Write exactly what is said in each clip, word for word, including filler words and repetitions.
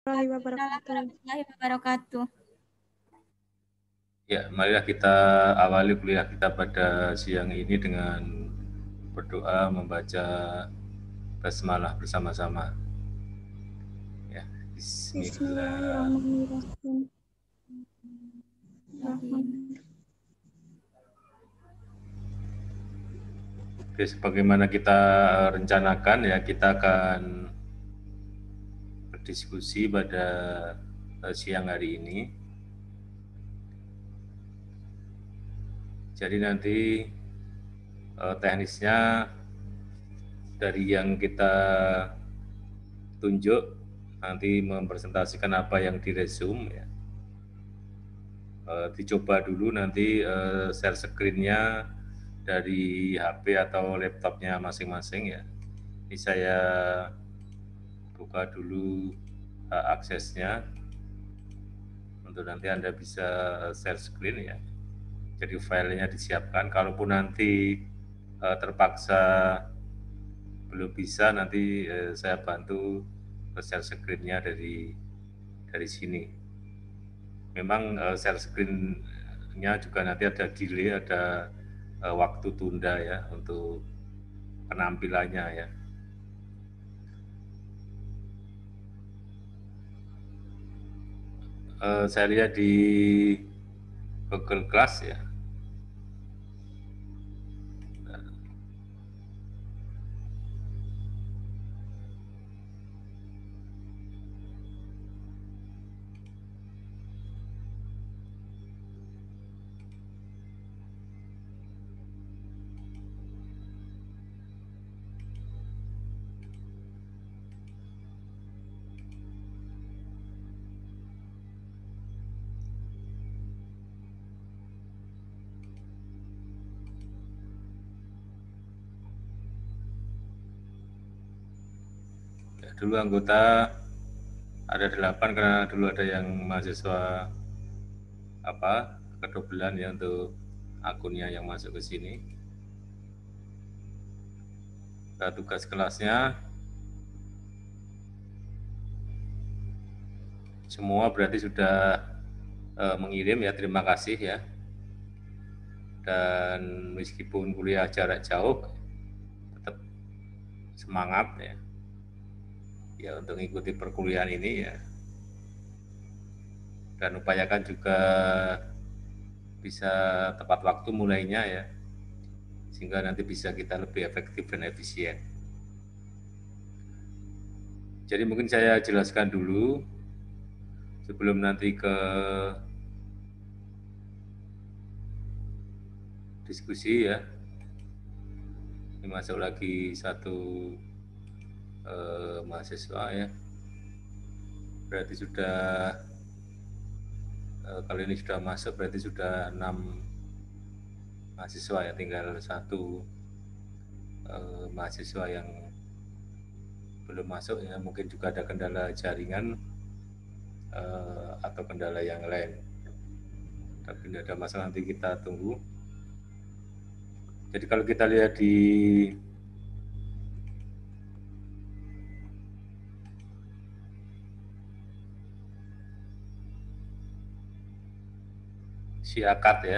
warahmatullahi wabarakatuh. Ya, marilah kita awali kuliah kita pada siang ini dengan berdoa membaca basmalah bersama-sama. Ya, Bismillah. Bismillahirrahmanirrahim. Oke, sebagaimana kita rencanakan ya, kita akan berdiskusi pada siang hari ini. Jadi nanti eh, teknisnya dari yang kita tunjuk nanti mempresentasikan apa yang diresum ya. Eh, dicoba dulu nanti eh, share screen-nya dari H P atau laptopnya masing-masing ya. Ini saya buka dulu uh, aksesnya untuk nanti Anda bisa share screen ya. Jadi filenya disiapkan. Kalaupun nanti uh, terpaksa belum bisa, nanti uh, saya bantu share screen-nya dari dari sini. Memang uh, share screen-nya juga nanti ada delay, ada uh, waktu tunda ya untuk penampilannya ya. Uh, saya lihat di Google Class ya. Dulu anggota ada delapan karena dulu ada yang mahasiswa apa kedobelan ya untuk akunnya yang masuk ke sini. Nah, tugas kelasnya semua berarti sudah uh, mengirim ya, terima kasih ya. Dan meskipun kuliah jarak jauh tetap semangat ya. Ya untuk mengikuti perkuliahan ini ya. Dan upayakan juga bisa tepat waktu mulainya ya. Sehingga nanti bisa kita lebih efektif dan efisien. Jadi mungkin saya jelaskan dulu sebelum nanti ke diskusi ya. Ini masuk lagi satu eh, mahasiswa ya. Berarti sudah eh, kali ini sudah masuk, berarti sudah enam mahasiswa ya, tinggal satu eh, mahasiswa yang belum masuk ya, mungkin juga ada kendala jaringan eh, atau kendala yang lain. Tapi tidak ada masalah, nanti kita tunggu. Jadi kalau kita lihat di siakat ya,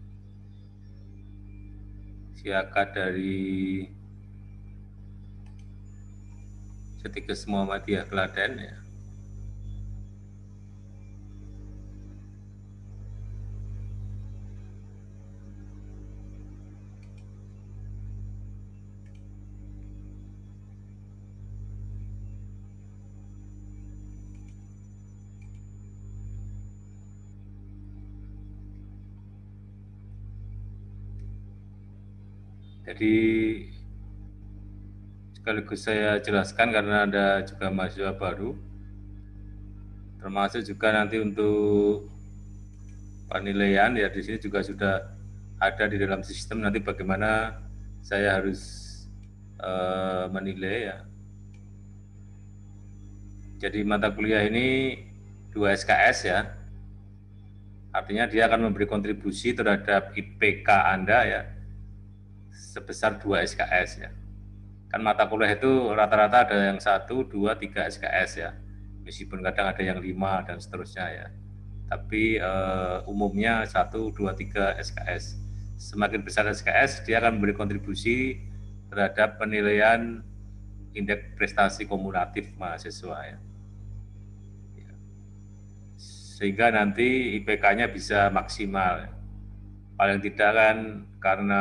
siakat dari Setikes Muhammadiyah Klaten ya. Jadi sekaligus saya jelaskan karena ada juga mahasiswa baru, termasuk juga nanti untuk penilaian ya, di sini juga sudah ada di dalam sistem nanti bagaimana saya harus uh, menilai ya. Jadi mata kuliah ini dua S K S ya, artinya dia akan memberi kontribusi terhadap I P K Anda ya sebesar dua S K S ya. Kan mata kuliah itu rata-rata ada yang satu, dua, tiga S K S ya. meskipun kadang ada yang lima dan seterusnya ya. Tapi uh, umumnya satu, dua, tiga S K S. Semakin besar S K S, dia akan memberi kontribusi terhadap penilaian indeks prestasi kumulatif mahasiswa ya. Sehingga nanti I P K-nya bisa maksimal. Paling tidak kan karena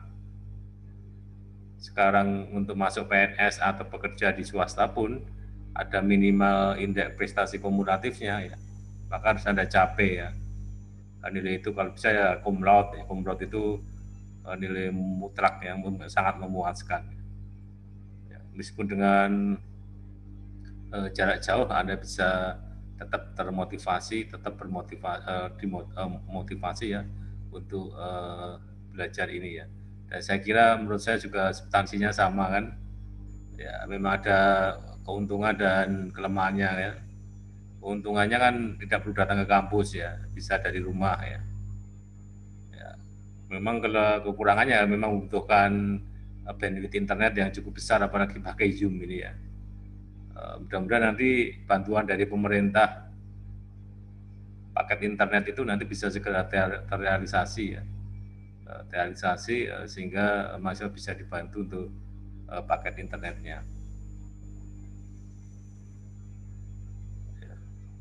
sekarang untuk masuk P N S atau bekerja di swasta pun ada minimal indeks prestasi kumulatifnya ya, maka harus ada capek ya. Nilai itu kalau bisa ya cum laude, ya. Cum laude itu nilai mutlak yang sangat memuaskan. Ya, meskipun dengan eh, jarak jauh Anda bisa tetap termotivasi, tetap bermotivasi, eh, dimotivasi ya untuk eh, belajar ini ya. Dan saya kira menurut saya juga substansinya sama kan, ya memang ada keuntungan dan kelemahannya ya. Keuntungannya kan tidak perlu datang ke kampus ya, bisa dari rumah ya. Ya memang kalau kekurangannya memang membutuhkan bandwidth internet yang cukup besar, apalagi pakai Zoom ini ya. Mudah-mudahan nanti bantuan dari pemerintah paket internet itu nanti bisa segera terrealisasi ya. Terrealisasi sehingga mahasiswa bisa dibantu untuk uh, paket internetnya. Ya.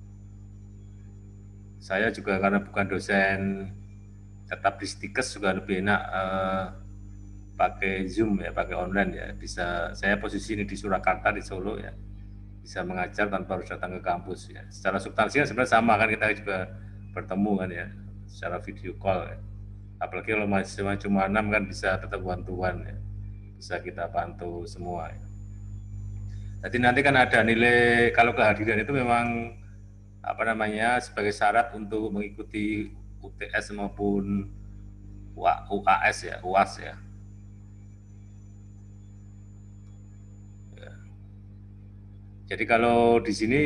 Saya juga karena bukan dosen tetap di Stikes juga lebih enak uh, pakai Zoom ya, pakai online ya. Bisa saya posisi ini di Surakarta di Solo ya, bisa mengajar tanpa harus datang ke kampus ya. Secara substansinya sebenarnya sama kan, kita juga bertemu kan ya, secara video call ya. Apalagi kalau mahasiswa cuma enam kan bisa tetap one-to-one ya, bisa kita bantu semua ya. Jadi nanti kan ada nilai, kalau kehadiran itu memang apa namanya sebagai syarat untuk mengikuti U T S maupun U A S ya, U A S ya. Ya. Jadi kalau di sini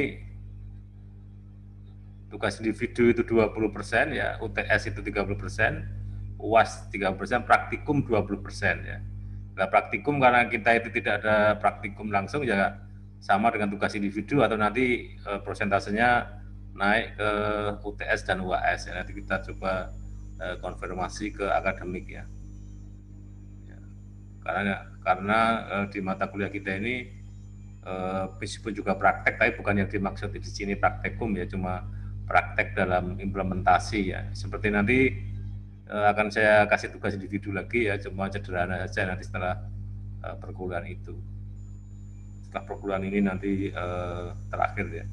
tugas individu itu dua puluh persen ya, U T S itu tiga puluh persen, U A S tiga puluh persen, praktikum dua puluh persen ya. Nah, praktikum karena kita itu tidak ada praktikum langsung ya sama dengan tugas individu, atau nanti e, persentasenya naik ke U T S dan U A S ya. Nanti kita coba e, konfirmasi ke akademik ya. Ya. Karena karena e, di mata kuliah kita ini e, meskipun juga praktek, tapi bukan yang dimaksud di sini praktikum ya, cuma praktek dalam implementasi ya. Seperti nanti eh, akan saya kasih tugas individu lagi ya, cuma sederhana saja nanti setelah eh, perkuliahan itu. Setelah perkuliahan ini nanti eh, terakhir ya.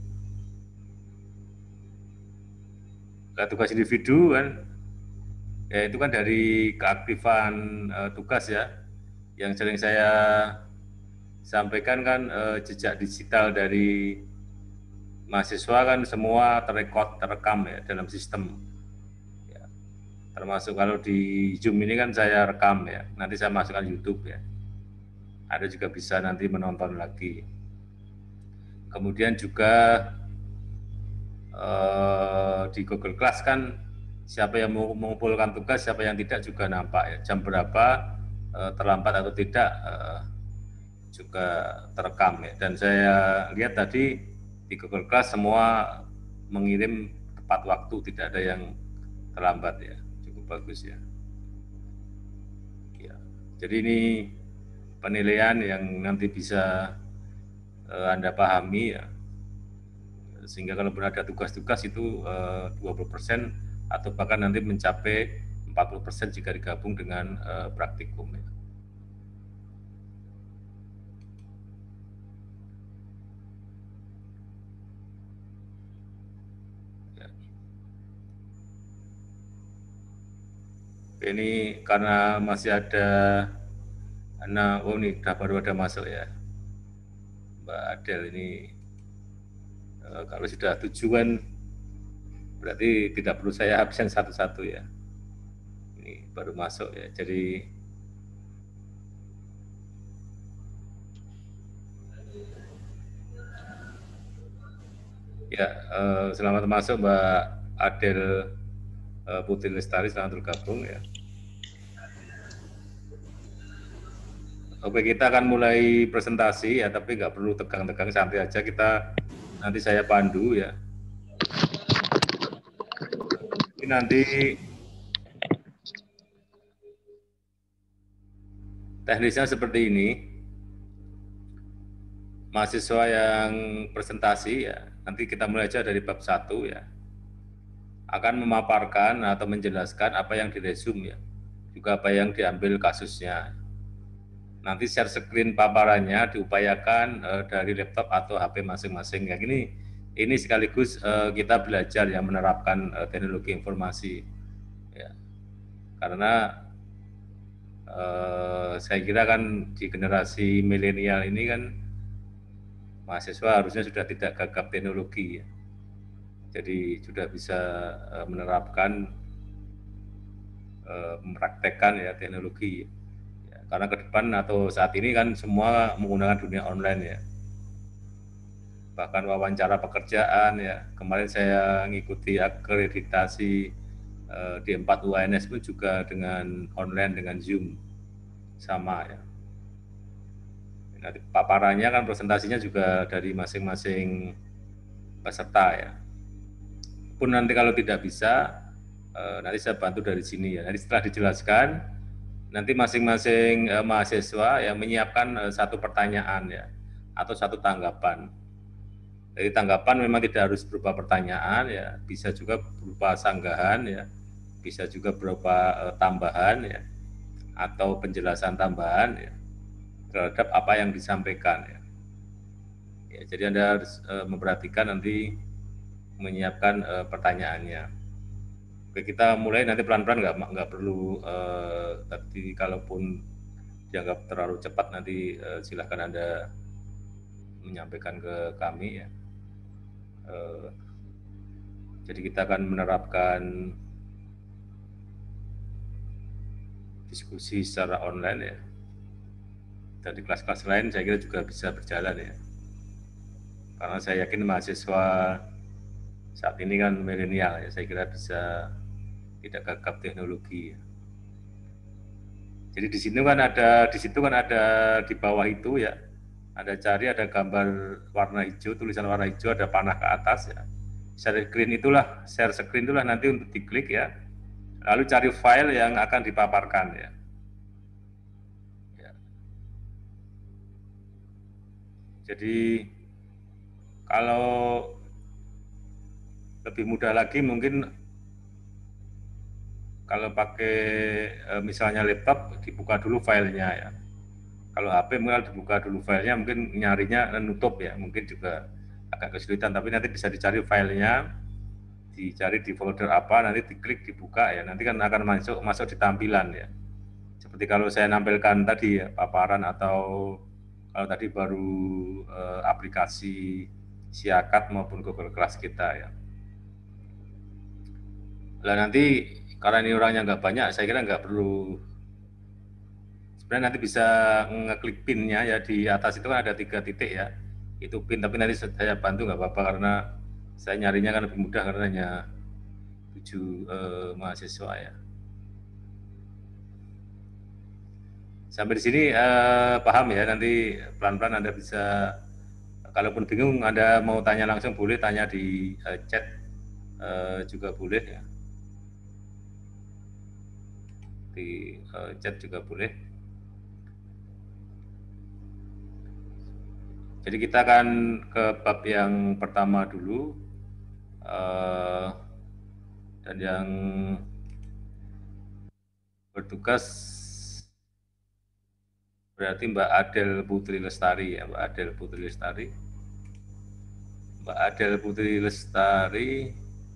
Nah, tugas individu kan, ya itu kan dari keaktifan eh, tugas ya. Yang sering saya sampaikan kan eh, jejak digital dari mahasiswa kan semua terekod, terekam ya dalam sistem. Ya. Termasuk kalau di Zoom ini kan saya rekam ya, nanti saya masukkan YouTube ya. Ada juga bisa nanti menonton lagi. Kemudian juga eh, di Google Class kan siapa yang mau mengumpulkan tugas, siapa yang tidak juga nampak ya. Jam berapa eh, terlambat atau tidak eh, juga terekam ya. Dan saya lihat tadi di Google Class semua mengirim tepat waktu, tidak ada yang terlambat ya, cukup bagus ya. Ya. Jadi ini penilaian yang nanti bisa eh, Anda pahami ya, sehingga kalau ada tugas-tugas itu eh, dua puluh persen atau bahkan nanti mencapai empat puluh persen jika digabung dengan eh, praktikum ya. Ini karena masih ada anak, oh ini baru ada masuk ya, Mbak Adel ini. E, kalau sudah tujuan berarti tidak perlu saya absen satu-satu ya. Ini baru masuk ya, jadi ya e, selamat masuk Mbak Adel Putri Lestari, selamat bergabung ya. Oke, kita akan mulai presentasi ya, tapi nggak perlu tegang-tegang, santai aja, kita nanti saya pandu ya. Ini nanti teknisnya seperti ini. Mahasiswa yang presentasi ya, nanti kita mulai aja dari bab satu ya, akan memaparkan atau menjelaskan apa yang diresum ya, juga apa yang diambil kasusnya. Nanti share screen paparannya diupayakan uh, dari laptop atau H P masing-masing. Kayak gini, ini sekaligus uh, kita belajar ya menerapkan uh, teknologi informasi. Ya. Karena uh, saya kira kan di generasi milenial ini kan mahasiswa harusnya sudah tidak gagap teknologi ya. Jadi sudah bisa uh, menerapkan, uh, mempraktekkan ya teknologi. Ya, karena ke depan atau saat ini kan semua menggunakan dunia online ya. Bahkan wawancara pekerjaan ya. Kemarin saya ngikuti akreditasi uh, di empat U A N S pun juga dengan online, dengan Zoom sama ya. Nanti paparannya kan presentasinya juga dari masing-masing peserta ya. Pun nanti kalau tidak bisa, eh, nanti saya bantu dari sini ya. Nanti setelah dijelaskan, nanti masing-masing eh, mahasiswa yang menyiapkan eh, satu pertanyaan ya, atau satu tanggapan. Jadi tanggapan memang tidak harus berupa pertanyaan ya, bisa juga berupa sanggahan ya, bisa juga berupa eh, tambahan ya, atau penjelasan tambahan ya, terhadap apa yang disampaikan ya. Ya, jadi Anda harus e, memperhatikan nanti menyiapkan e, pertanyaannya. Oke, kita mulai nanti pelan-pelan, nggak nggak perlu e, tapi kalaupun dianggap terlalu cepat nanti e, silahkan Anda menyampaikan ke kami ya. E, jadi kita akan menerapkan diskusi secara online ya. Dan di kelas-kelas lain saya kira juga bisa berjalan ya. Karena saya yakin mahasiswa saat ini kan milenial ya, saya kira bisa tidak gagap teknologi. Jadi di sini kan ada, di situ kan ada di bawah itu ya, ada cari, ada gambar warna hijau, tulisan warna hijau, ada panah ke atas ya. Share screen itulah, share screen itulah nanti untuk diklik ya. Lalu cari file yang akan dipaparkan ya. Ya. Jadi kalau lebih mudah lagi mungkin kalau pakai misalnya laptop dibuka dulu filenya ya. Kalau H P mungkin dibuka dulu filenya, mungkin nyarinya nutup ya, mungkin juga agak kesulitan, tapi nanti bisa dicari filenya, dicari di folder apa, nanti diklik dibuka ya, nanti kan akan masuk masuk di tampilan ya. Seperti kalau saya nampilkan tadi ya, paparan atau kalau tadi baru eh, aplikasi Siakat maupun Google Class kita ya. Lah nanti karena ini orangnya nggak banyak, saya kira nggak perlu. Sebenarnya nanti bisa ngeklik pinnya ya, di atas itu kan ada tiga titik ya, itu pin, tapi nanti saya bantu nggak apa-apa karena saya nyarinya kan lebih mudah karena hanya tujuh eh, mahasiswa ya. Sampai di sini eh, paham ya, nanti pelan-pelan Anda bisa, kalaupun bingung Anda mau tanya langsung boleh, tanya di eh, chat eh, juga boleh ya. Di uh, chat juga boleh. Jadi kita akan ke bab yang pertama dulu, uh, dan yang bertugas berarti Mbak Adel Putri Lestari ya, Mbak Adel Putri Lestari. Mbak Adel Putri Lestari.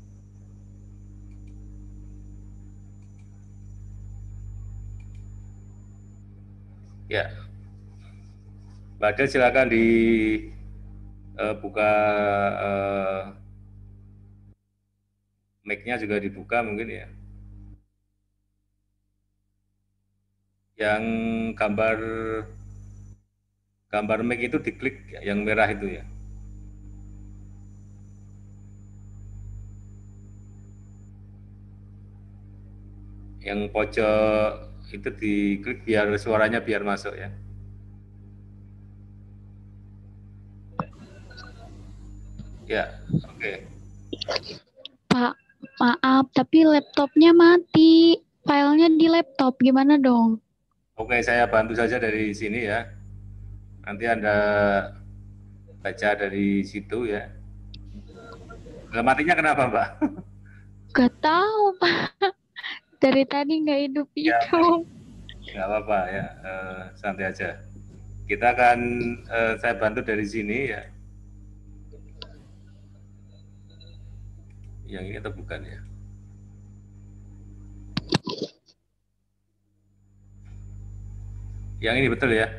Ya, Mbak Adel silakan dibuka uh, uh, mic-nya juga dibuka mungkin ya. Yang gambar gambar mic itu diklik yang merah itu ya. Yang pojok itu diklik biar suaranya biar masuk ya. Ya, oke. Pak, maaf, tapi laptopnya mati. Filenya di laptop, gimana dong? Oke, saya bantu saja dari sini ya. Nanti Anda baca dari situ ya. Nah, matinya kenapa, Mbak? Gak tahu, Pak. Dari tadi nggak hidup-hidup. Ya, nggak apa-apa ya, eh, santai aja. Kita akan, eh, saya bantu dari sini ya. Yang ini atau bukan ya? Yang ini betul ya?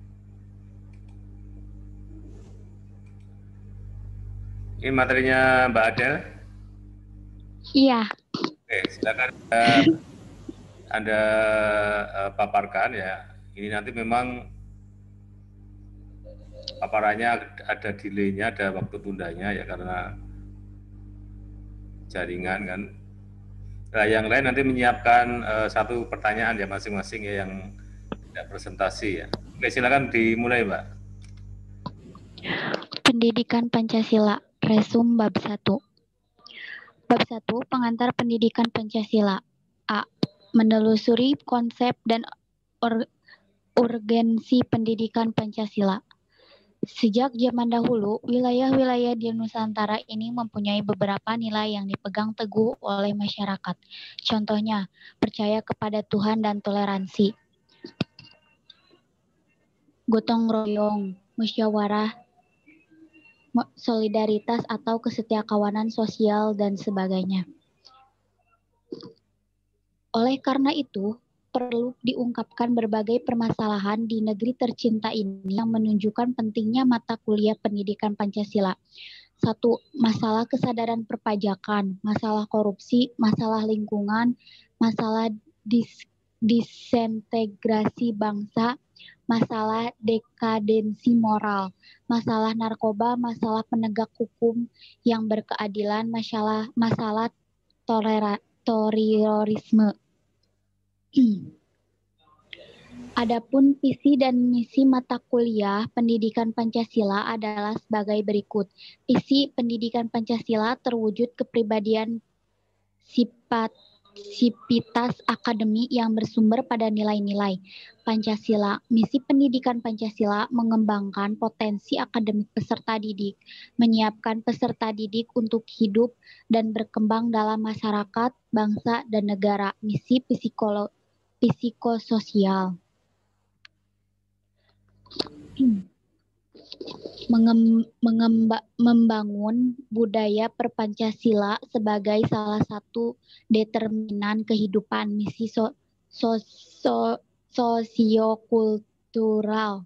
Ini materinya Mbak Adel? Iya. Oke, silakan uh, Anda uh, paparkan ya. Ini nanti memang paparannya ada delay-nya, ada waktu tundanya ya karena jaringan kan. Nah, yang lain nanti menyiapkan uh, satu pertanyaan ya masing-masing ya yang tidak presentasi ya. Oke, silakan dimulai, Mbak. Pendidikan Pancasila, Resum Bab satu. Bab satu, Pengantar Pendidikan Pancasila. A. Menelusuri konsep dan or urgensi pendidikan Pancasila. Sejak zaman dahulu, wilayah-wilayah di Nusantara ini mempunyai beberapa nilai yang dipegang teguh oleh masyarakat. Contohnya, percaya kepada Tuhan dan toleransi. Gotong royong, musyawarah, solidaritas atau kesetiakawanan sosial, dan sebagainya. Oleh karena itu, perlu diungkapkan berbagai permasalahan di negeri tercinta ini yang menunjukkan pentingnya mata kuliah pendidikan Pancasila. Satu, masalah kesadaran perpajakan, masalah korupsi, masalah lingkungan, masalah dis disintegrasi bangsa, masalah dekadensi moral, masalah narkoba, masalah penegak hukum yang berkeadilan, masalah masalah terorisme. Adapun visi dan misi mata kuliah pendidikan Pancasila adalah sebagai berikut. Visi pendidikan Pancasila terwujud kepribadian sifat sivitas akademik yang bersumber pada nilai-nilai Pancasila. Misi pendidikan Pancasila mengembangkan potensi akademik peserta didik, menyiapkan peserta didik untuk hidup dan berkembang dalam masyarakat, bangsa, dan negara. Misi psikolo psikososial. Mengem, mengemba, membangun budaya perpancasila sebagai salah satu determinan kehidupan. Misi so, so, so, sosiokultural.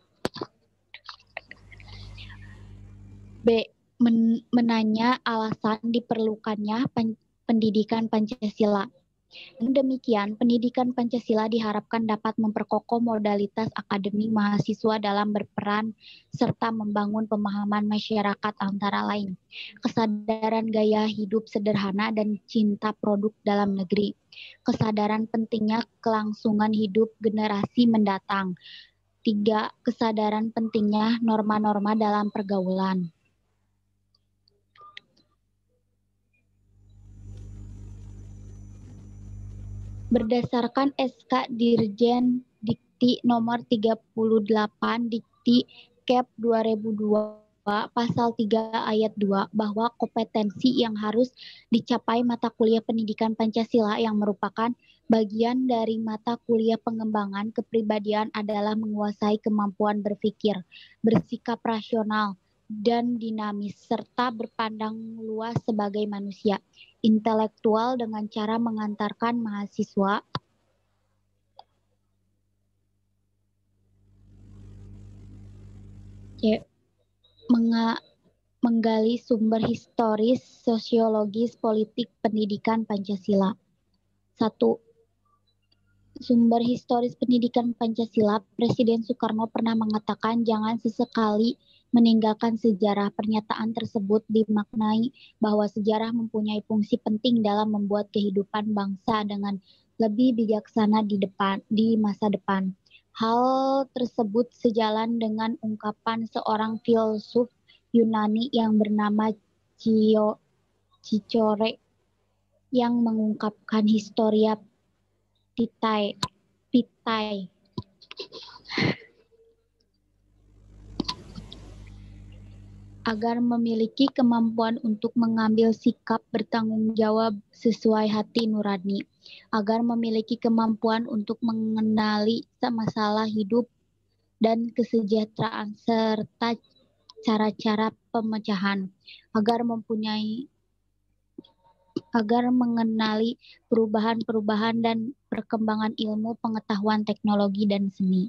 B. Men, menanya alasan diperlukannya pen, pendidikan Pancasila. Demikian, pendidikan Pancasila diharapkan dapat memperkokoh modalitas akademik mahasiswa dalam berperan serta membangun pemahaman masyarakat antara lain, kesadaran gaya hidup sederhana dan cinta produk dalam negeri, kesadaran pentingnya kelangsungan hidup generasi mendatang. Tiga, kesadaran pentingnya norma-norma dalam pergaulan. Berdasarkan S K Dirjen Dikti nomor tiga puluh delapan Dikti Kep dua ribu dua pasal tiga ayat dua bahwa kompetensi yang harus dicapai mata kuliah pendidikan Pancasila yang merupakan bagian dari mata kuliah pengembangan kepribadian adalah menguasai kemampuan berpikir, bersikap rasional, dan dinamis, serta berpandang luas sebagai manusia, intelektual dengan cara mengantarkan mahasiswa ya, menga, menggali sumber historis, sosiologis, politik, pendidikan Pancasila. Satu, sumber historis pendidikan Pancasila, Presiden Soekarno pernah mengatakan jangan sesekali meninggalkan sejarah. Pernyataan tersebut dimaknai bahwa sejarah mempunyai fungsi penting dalam membuat kehidupan bangsa dengan lebih bijaksana di depan di masa depan. Hal tersebut sejalan dengan ungkapan seorang filsuf Yunani yang bernama Cio, Cicore yang mengungkapkan Historia Pitai, Pitai. Agar memiliki kemampuan untuk mengambil sikap bertanggung jawab sesuai hati nurani, agar memiliki kemampuan untuk mengenali masalah hidup dan kesejahteraan serta cara-cara pemecahan, agar mempunyai agar mengenali perubahan-perubahan dan perkembangan ilmu, pengetahuan, teknologi, dan seni.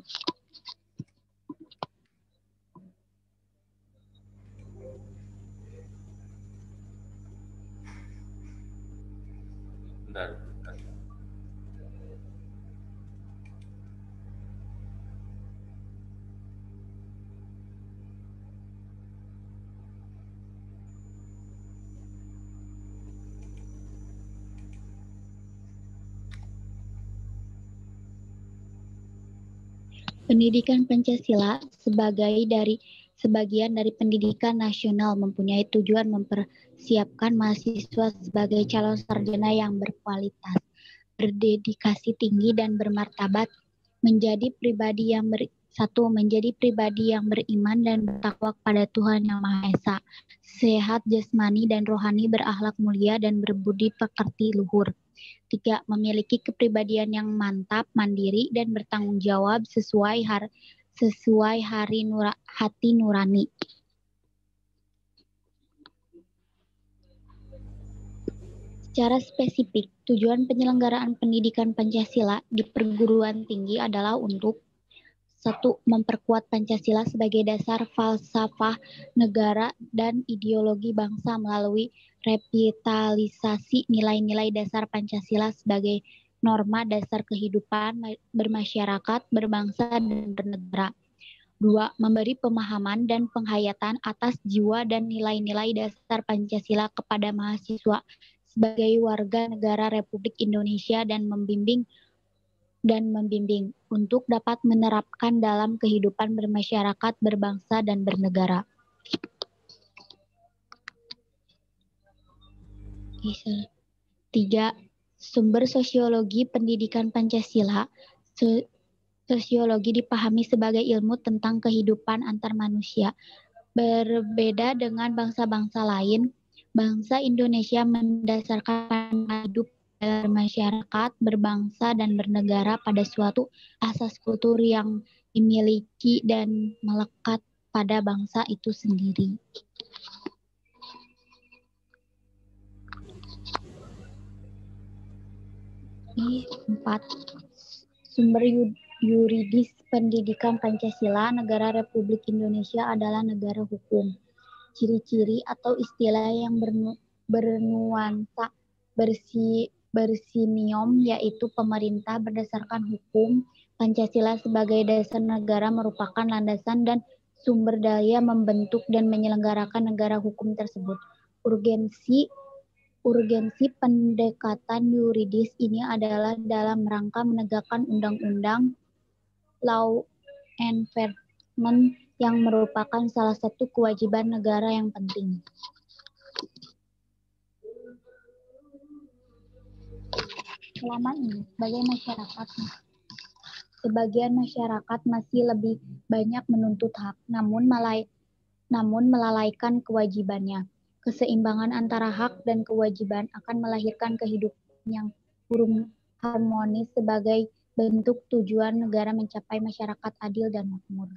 Bentar. Pendidikan Pancasila sebagai dari sebagian dari pendidikan nasional mempunyai tujuan mempersiapkan mahasiswa sebagai calon sarjana yang berkualitas, berdedikasi tinggi dan bermartabat, menjadi pribadi yang ber, satu menjadi pribadi yang beriman dan bertakwa kepada Tuhan Yang Maha Esa, sehat jasmani dan rohani, berakhlak mulia dan berbudi pekerti luhur. Tiga, memiliki kepribadian yang mantap, mandiri, dan bertanggung jawab sesuai har, sesuai hari nura, hati nurani. Secara spesifik, tujuan penyelenggaraan pendidikan Pancasila di perguruan tinggi adalah untuk satu, memperkuat Pancasila sebagai dasar falsafah negara dan ideologi bangsa melalui revitalisasi nilai-nilai dasar Pancasila sebagai norma dasar kehidupan bermasyarakat, berbangsa, dan bernegara. Dua, memberi pemahaman dan penghayatan atas jiwa dan nilai-nilai dasar Pancasila kepada mahasiswa sebagai warga negara Republik Indonesia dan membimbing dan membimbing untuk dapat menerapkan dalam kehidupan bermasyarakat, berbangsa, dan bernegara. Tiga, sumber sosiologi pendidikan Pancasila. Sosiologi dipahami sebagai ilmu tentang kehidupan antar manusia. Berbeda dengan bangsa-bangsa lain, bangsa Indonesia mendasarkan hidup bermasyarakat, berbangsa, dan bernegara pada suatu asas kultur yang dimiliki dan melekat pada bangsa itu sendiri. Empat, sumber yuridis pendidikan Pancasila. Negara Republik Indonesia adalah negara hukum. Ciri-ciri atau istilah yang bernu, bernuansa bersi bersiniom yaitu pemerintah berdasarkan hukum. Pancasila sebagai dasar negara merupakan landasan dan sumber daya membentuk dan menyelenggarakan negara hukum tersebut. Urgensi urgensi pendekatan yuridis ini adalah dalam rangka menegakkan undang-undang, law enforcement, yang merupakan salah satu kewajiban negara yang penting. Selama ini, sebagai masyarakat, sebagian masyarakat masih lebih banyak menuntut hak, namun, malai, namun melalaikan kewajibannya. Keseimbangan antara hak dan kewajiban akan melahirkan kehidupan yang harmonis sebagai bentuk tujuan negara mencapai masyarakat adil dan makmur.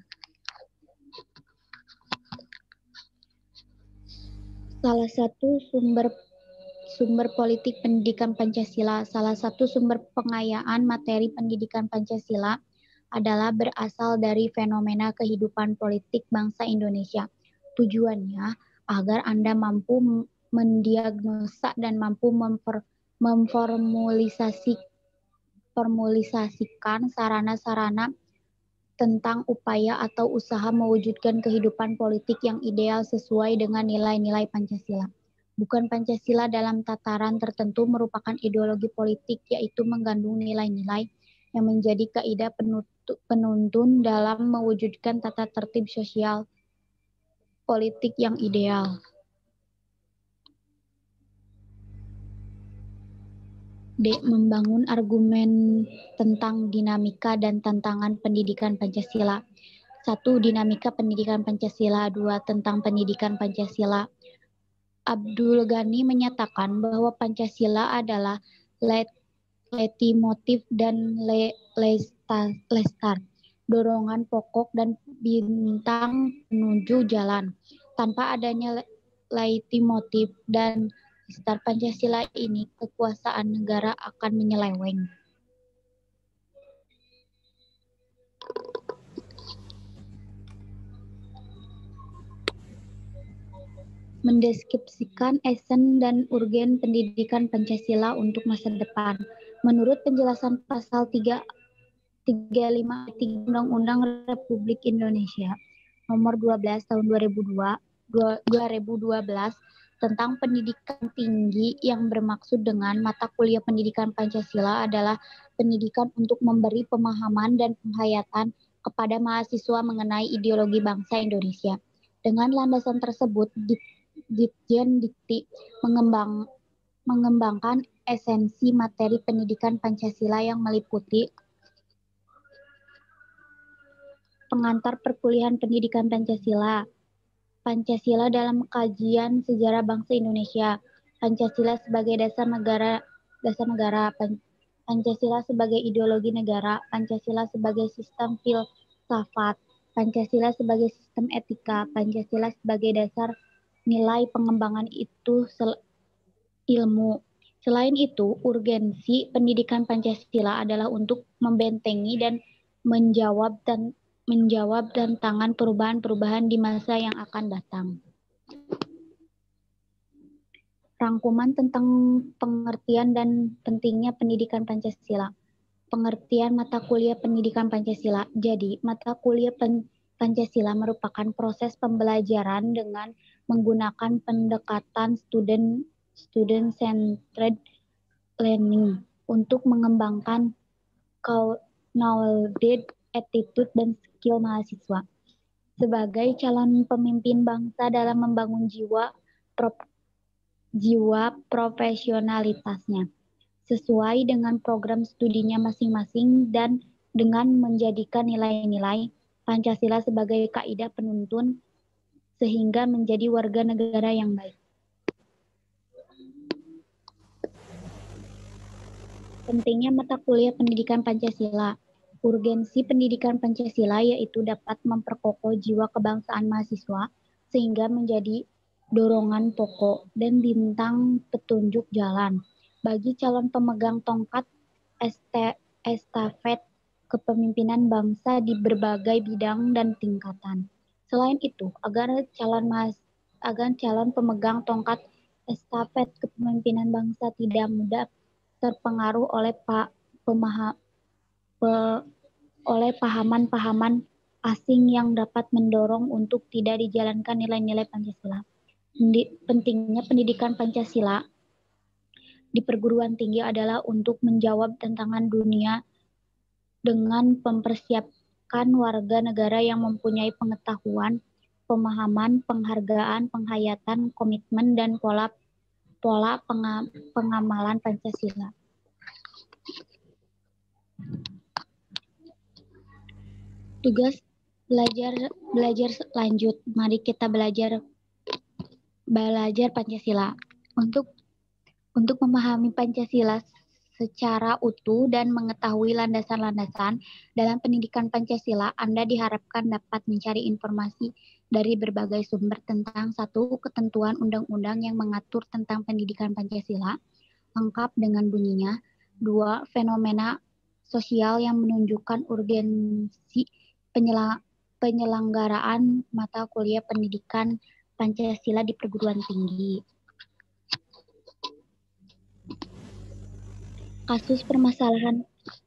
Salah satu sumber Sumber politik pendidikan Pancasila. Salah satu sumber pengayaan materi pendidikan Pancasila adalah berasal dari fenomena kehidupan politik bangsa Indonesia. Tujuannya agar Anda mampu mendiagnosa dan mampu memfor, memformulisasi formulisasikan sarana-sarana tentang upaya atau usaha mewujudkan kehidupan politik yang ideal sesuai dengan nilai-nilai Pancasila. Bukan Pancasila dalam tataran tertentu merupakan ideologi politik, yaitu mengandung nilai-nilai yang menjadi kaidah penuntun dalam mewujudkan tata tertib sosial politik yang ideal. D. Membangun argumen tentang dinamika dan tantangan pendidikan Pancasila. Satu. Dinamika pendidikan Pancasila. Dua. Tentang pendidikan Pancasila. Abdul Ghani menyatakan bahwa Pancasila adalah leitmotif dan le, lestar, dorongan pokok dan bintang menuju jalan. Tanpa adanya leitmotif dan lestar Pancasila ini, kekuasaan negara akan menyeleweng. Mendeskripsikan esen dan urgen pendidikan Pancasila untuk masa depan. Menurut penjelasan pasal tiga puluh lima Undang-Undang Republik Indonesia nomor dua belas tahun dua ribu dua belas tentang pendidikan tinggi yang bermaksud dengan mata kuliah pendidikan Pancasila adalah pendidikan untuk memberi pemahaman dan penghayatan kepada mahasiswa mengenai ideologi bangsa Indonesia. Dengan landasan tersebut, Ditjen Dikti mengembang, mengembangkan esensi materi pendidikan Pancasila yang meliputi pengantar perkuliahan pendidikan Pancasila, Pancasila dalam kajian sejarah bangsa Indonesia, Pancasila sebagai dasar negara, dasar negara, Pancasila sebagai ideologi negara, Pancasila sebagai sistem filsafat, Pancasila sebagai sistem etika, Pancasila sebagai dasar nilai pengembangan itu ilmu. Selain itu, urgensi pendidikan Pancasila adalah untuk membentengi dan menjawab dan menjawab tantangan perubahan-perubahan di masa yang akan datang. Rangkuman tentang pengertian dan pentingnya pendidikan Pancasila. Pengertian mata kuliah pendidikan Pancasila. Jadi, mata kuliah pen Pancasila merupakan proses pembelajaran dengan menggunakan pendekatan student student centered learning untuk mengembangkan knowledge, attitude, dan skill mahasiswa sebagai calon pemimpin bangsa dalam membangun jiwa pro, jiwa profesionalitasnya sesuai dengan program studinya masing-masing dan dengan menjadikan nilai-nilai Pancasila sebagai kaidah penuntun sehingga menjadi warga negara yang baik. Pentingnya mata kuliah pendidikan Pancasila. Urgensi pendidikan Pancasila yaitu dapat memperkokoh jiwa kebangsaan mahasiswa sehingga menjadi dorongan pokok dan bintang petunjuk jalan bagi calon pemegang tongkat estafet kepemimpinan bangsa di berbagai bidang dan tingkatan. Selain itu, agar calon mas, agar calon pemegang tongkat estafet kepemimpinan bangsa tidak mudah terpengaruh oleh pak pemaha, pe, oleh pahaman-pahaman asing yang dapat mendorong untuk tidak dijalankan nilai-nilai Pancasila. Pentingnya pendidikan Pancasila di perguruan tinggi adalah untuk menjawab tantangan dunia dengan mempersiapkan warga negara yang mempunyai pengetahuan, pemahaman, penghargaan, penghayatan, komitmen, dan pola pola pengamalan Pancasila. Tugas belajar belajar lanjut. Mari kita belajar belajar Pancasila. Untuk untuk memahami Pancasila secara utuh dan mengetahui landasan-landasan dalam pendidikan Pancasila, Anda diharapkan dapat mencari informasi dari berbagai sumber tentang satu ketentuan undang-undang yang mengatur tentang pendidikan Pancasila, lengkap dengan bunyinya. Dua, fenomena sosial yang menunjukkan urgensi penyelang penyelenggaraan mata kuliah pendidikan Pancasila di perguruan tinggi. Kasus permasalahan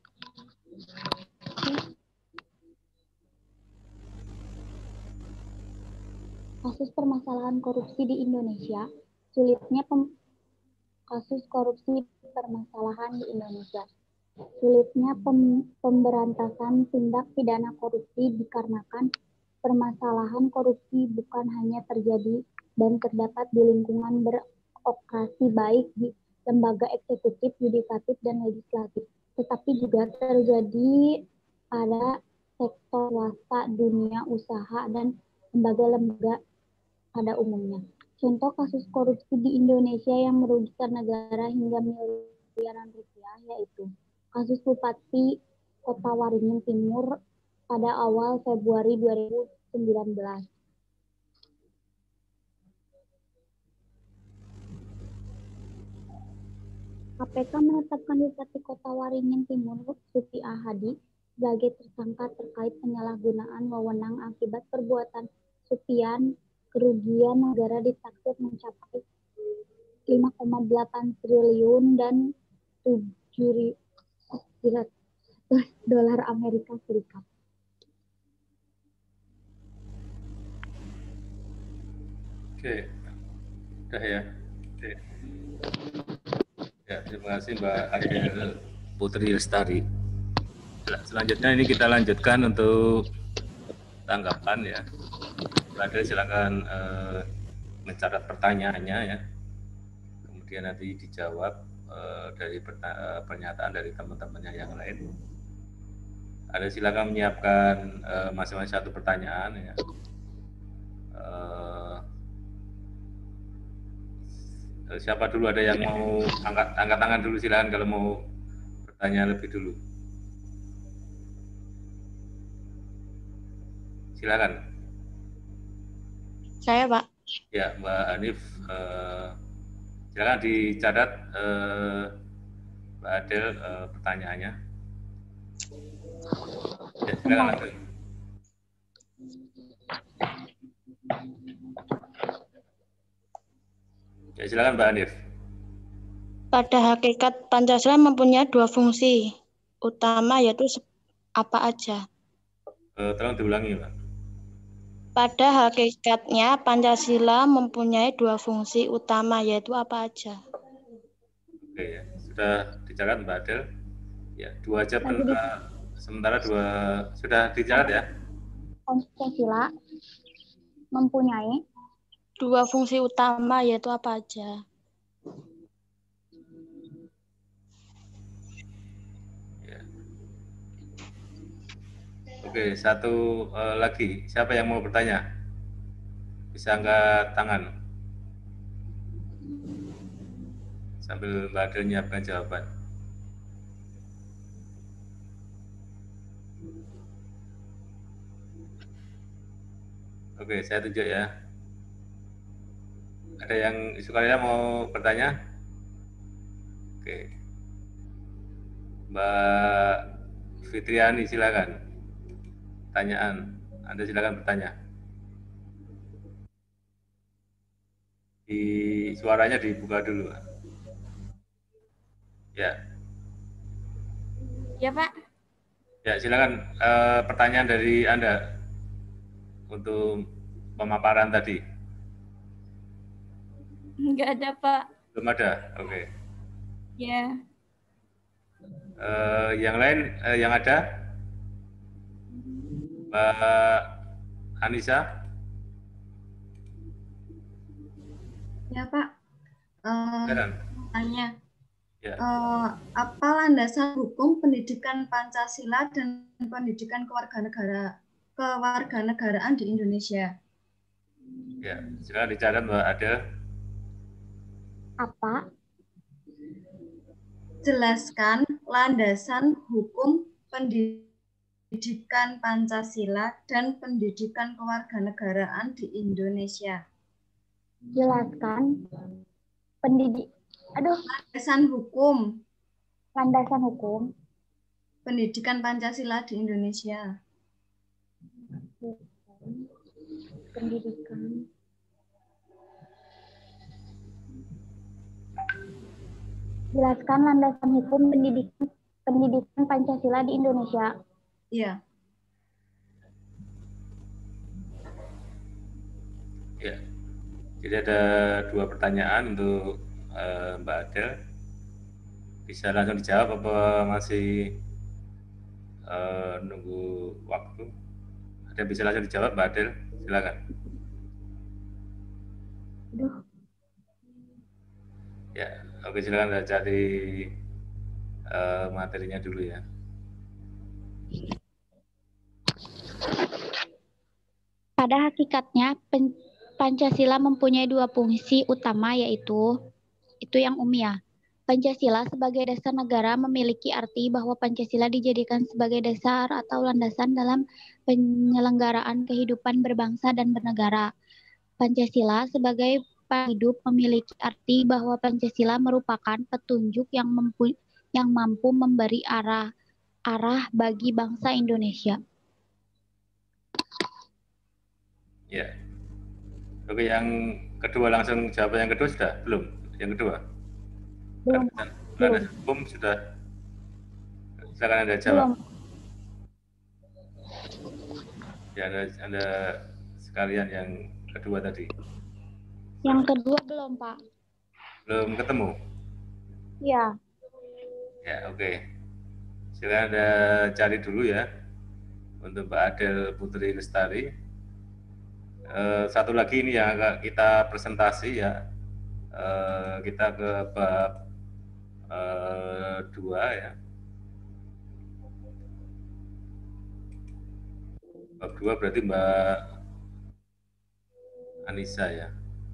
kasus permasalahan korupsi di Indonesia. Sulitnya pem, kasus korupsi permasalahan di Indonesia. Sulitnya pem, pemberantasan tindak pidana korupsi dikarenakan permasalahan korupsi bukan hanya terjadi dan terdapat di lingkungan beroperasi baik di lembaga eksekutif, yudikatif, dan legislatif, tetapi juga terjadi pada sektor swasta, dunia usaha, dan lembaga-lembaga pada umumnya. Contoh kasus korupsi di Indonesia yang merugikan negara hingga miliaran rupiah yaitu kasus Bupati Kota Waringin Timur pada awal Februari dua ribu sembilan belas. K P K menetapkan Bupati Kota Waringin Timur Suti Ahadi sebagai tersangka terkait penyalahgunaan wewenang akibat perbuatan Supian. Kerugian negara ditaksir mencapai lima koma delapan triliun dan tujuh ratus dolar Amerika Serikat. Oke, udah ya. Oke. Ya, terima kasih Mbak Adel Putri Lestari. Selanjutnya ini kita lanjutkan untuk tanggapan ya. Mbak Adel silakan eh, mencatat pertanyaannya ya. Kemudian nanti dijawab eh, dari pernyataan dari teman-temannya yang lain. Ada silakan menyiapkan eh, masing-masing satu pertanyaan ya. Eh, siapa dulu ada yang mau angkat angkat tangan dulu, silakan kalau mau bertanya lebih dulu. Silakan. Saya, Pak. Ya, Mbak Hanif, eh, silakan dicatat eh, Mbak Adel eh, pertanyaannya. Ya, silakan lanjut. Ya, silakan Mbak Hanif. Pada hakikat Pancasila mempunyai dua fungsi utama, yaitu apa aja? Eh, tolong diulangi, Mbak. Pada hakikatnya Pancasila mempunyai dua fungsi utama, yaitu apa aja? Oke ya, sudah dicatat Mbak Adel. Ya, dua aja bentar, sementara dua sudah dicatat ya. Pancasila mempunyai dua fungsi utama, yaitu apa aja? Ya. Oke, satu uh, lagi. Siapa yang mau bertanya? Bisa angkat tangan. Sambil Mbak Adel menyiapkan jawaban. Oke, saya tunjuk ya. Ada yang sukarela mau bertanya? Oke. Mbak Fitriani, silakan. Pertanyaan. Anda silakan bertanya. Di suaranya dibuka dulu. Ya. Ya, Pak. Ya, silakan eh, pertanyaan dari Anda untuk pemaparan tadi. Enggak ada, Pak. Belum ada, oke. Okay. Ya. Uh, yang lain, uh, yang ada, Mbak Anissa. Ya Pak, uh, tanya, ya. uh, apa landasan hukum pendidikan Pancasila dan pendidikan kewarganegara kewarganegaraan di Indonesia? Ya, silakan dicatat Mbak Adel. Apa? Jelaskan landasan hukum pendidikan Pancasila dan pendidikan kewarganegaraan di Indonesia. Jelaskan pendidik. Aduh. Landasan hukum. Landasan hukum. Pendidikan Pancasila di Indonesia. Pendidikan. Jelaskan landasan hukum pendidikan pendidikan Pancasila di Indonesia. Iya. Ya. Jadi ada dua pertanyaan untuk uh, Mbak Adel. Bisa langsung dijawab apa masih uh, nunggu waktu? Ada yang bisa langsung dijawab, Mbak Adel? Silakan. Aduh. Ya, oke, silakan cari uh, materinya dulu ya. Pada hakikatnya, Pancasila mempunyai dua fungsi utama, yaitu itu yang umum ya. Pancasila sebagai dasar negara memiliki arti bahwa Pancasila dijadikan sebagai dasar atau landasan dalam penyelenggaraan kehidupan berbangsa dan bernegara. Pancasila sebagai hidup memiliki arti bahwa Pancasila merupakan petunjuk yang mampu, yang mampu memberi arah arah bagi bangsa Indonesia. Ya. Oke, yang kedua langsung jawab yang kedua sudah? Belum? Yang kedua? Belum. Ada hukum sudah? Silakan Anda jawab. Belum. Ya, ada, ada sekalian yang kedua tadi. Yang kedua belum, Pak. Belum ketemu? Ya. Ya, oke. Silakan Anda cari dulu ya. Untuk Mbak Adel Putri Lestari. Eh, satu lagi ini yang kita presentasi ya. Eh, kita ke bab eh, dua ya. Bab dua berarti Mbak Anissa ya.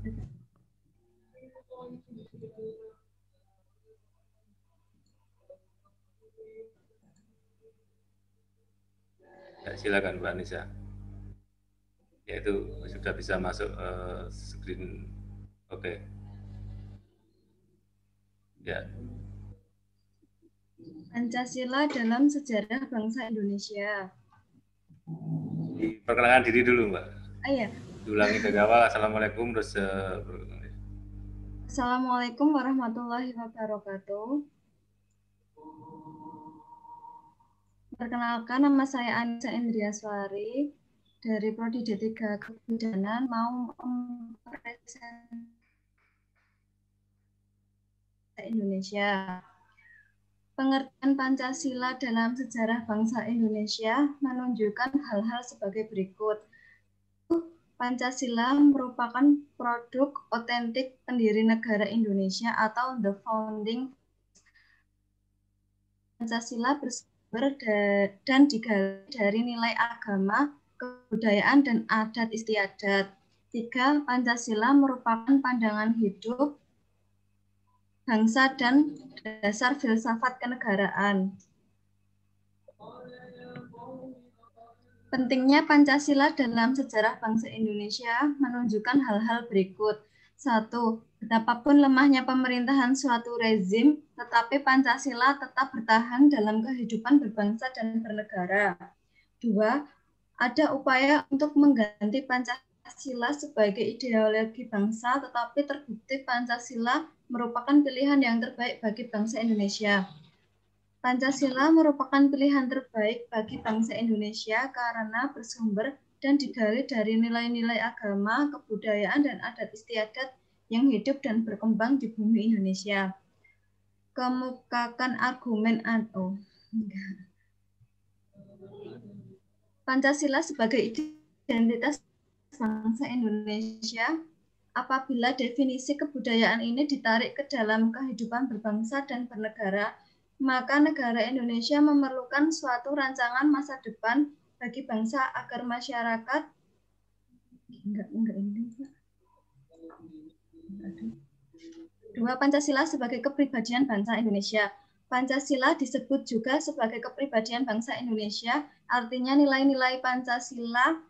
Ya, silakan Mbak Anissa. Ya, itu sudah bisa masuk uh, screen. Oke. Okay. Ya. Pancasila dalam sejarah bangsa Indonesia. Perkenalkan diri dulu, Mbak. Ah, iya. Diulangi dari awal. Assalamualaikum. Terus, uh, Assalamualaikum warahmatullahi wabarakatuh. Perkenalkan, nama saya Anissa Indriaswari dari Prodi D tiga Kebidanan, mau mempresentasikan Indonesia. Pengertian Pancasila dalam sejarah bangsa Indonesia menunjukkan hal-hal sebagai berikut. Pancasila merupakan produk otentik pendiri negara Indonesia atau the founding. Pancasila bersumber dan digali dari nilai agama, kebudayaan, dan adat istiadat. Tiga, Pancasila merupakan pandangan hidup bangsa dan dasar filsafat kenegaraan. Pentingnya Pancasila dalam sejarah bangsa Indonesia menunjukkan hal-hal berikut. Satu, betapapun lemahnya pemerintahan suatu rezim, tetapi Pancasila tetap bertahan dalam kehidupan berbangsa dan bernegara. Dua, ada upaya untuk mengganti Pancasila sebagai ideologi bangsa, tetapi terbukti Pancasila merupakan pilihan yang terbaik bagi bangsa Indonesia. Pancasila merupakan pilihan terbaik bagi bangsa Indonesia karena bersumber dan digali dari nilai-nilai agama, kebudayaan, dan adat istiadat yang hidup dan berkembang di bumi Indonesia. Kemukakan argumen oh, Pancasila sebagai identitas bangsa Indonesia. Apabila definisi kebudayaan ini ditarik ke dalam kehidupan berbangsa dan bernegara, maka negara Indonesia memerlukan suatu rancangan masa depan bagi bangsa agar masyarakat enggak, enggak ini, Dua, Pancasila sebagai kepribadian bangsa Indonesia. Pancasila disebut juga sebagai kepribadian bangsa Indonesia, artinya nilai-nilai Pancasila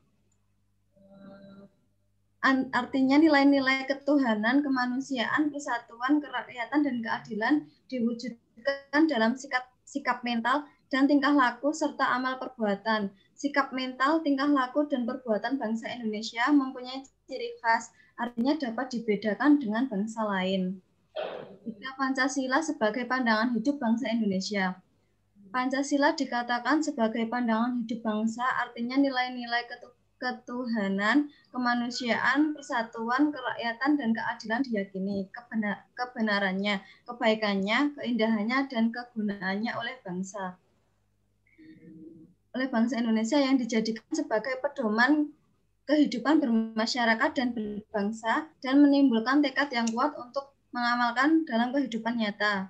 artinya nilai-nilai ketuhanan, kemanusiaan, persatuan, kerakyatan, dan keadilan diwujudkan dalam sikap sikap mental dan tingkah laku serta amal perbuatan. Sikap mental, tingkah laku, dan perbuatan bangsa Indonesia mempunyai ciri khas, artinya dapat dibedakan dengan bangsa lain. Tiga, Pancasila sebagai pandangan hidup bangsa Indonesia. Pancasila dikatakan sebagai pandangan hidup bangsa, artinya nilai-nilai ketuhanan, ketuhanan, kemanusiaan, persatuan, kerakyatan, dan keadilan diyakini, kebenar, kebenarannya, kebaikannya, keindahannya, dan kegunaannya oleh bangsa. oleh bangsa Indonesia yang dijadikan sebagai pedoman kehidupan bermasyarakat dan berbangsa dan menimbulkan tekad yang kuat untuk mengamalkan dalam kehidupan nyata.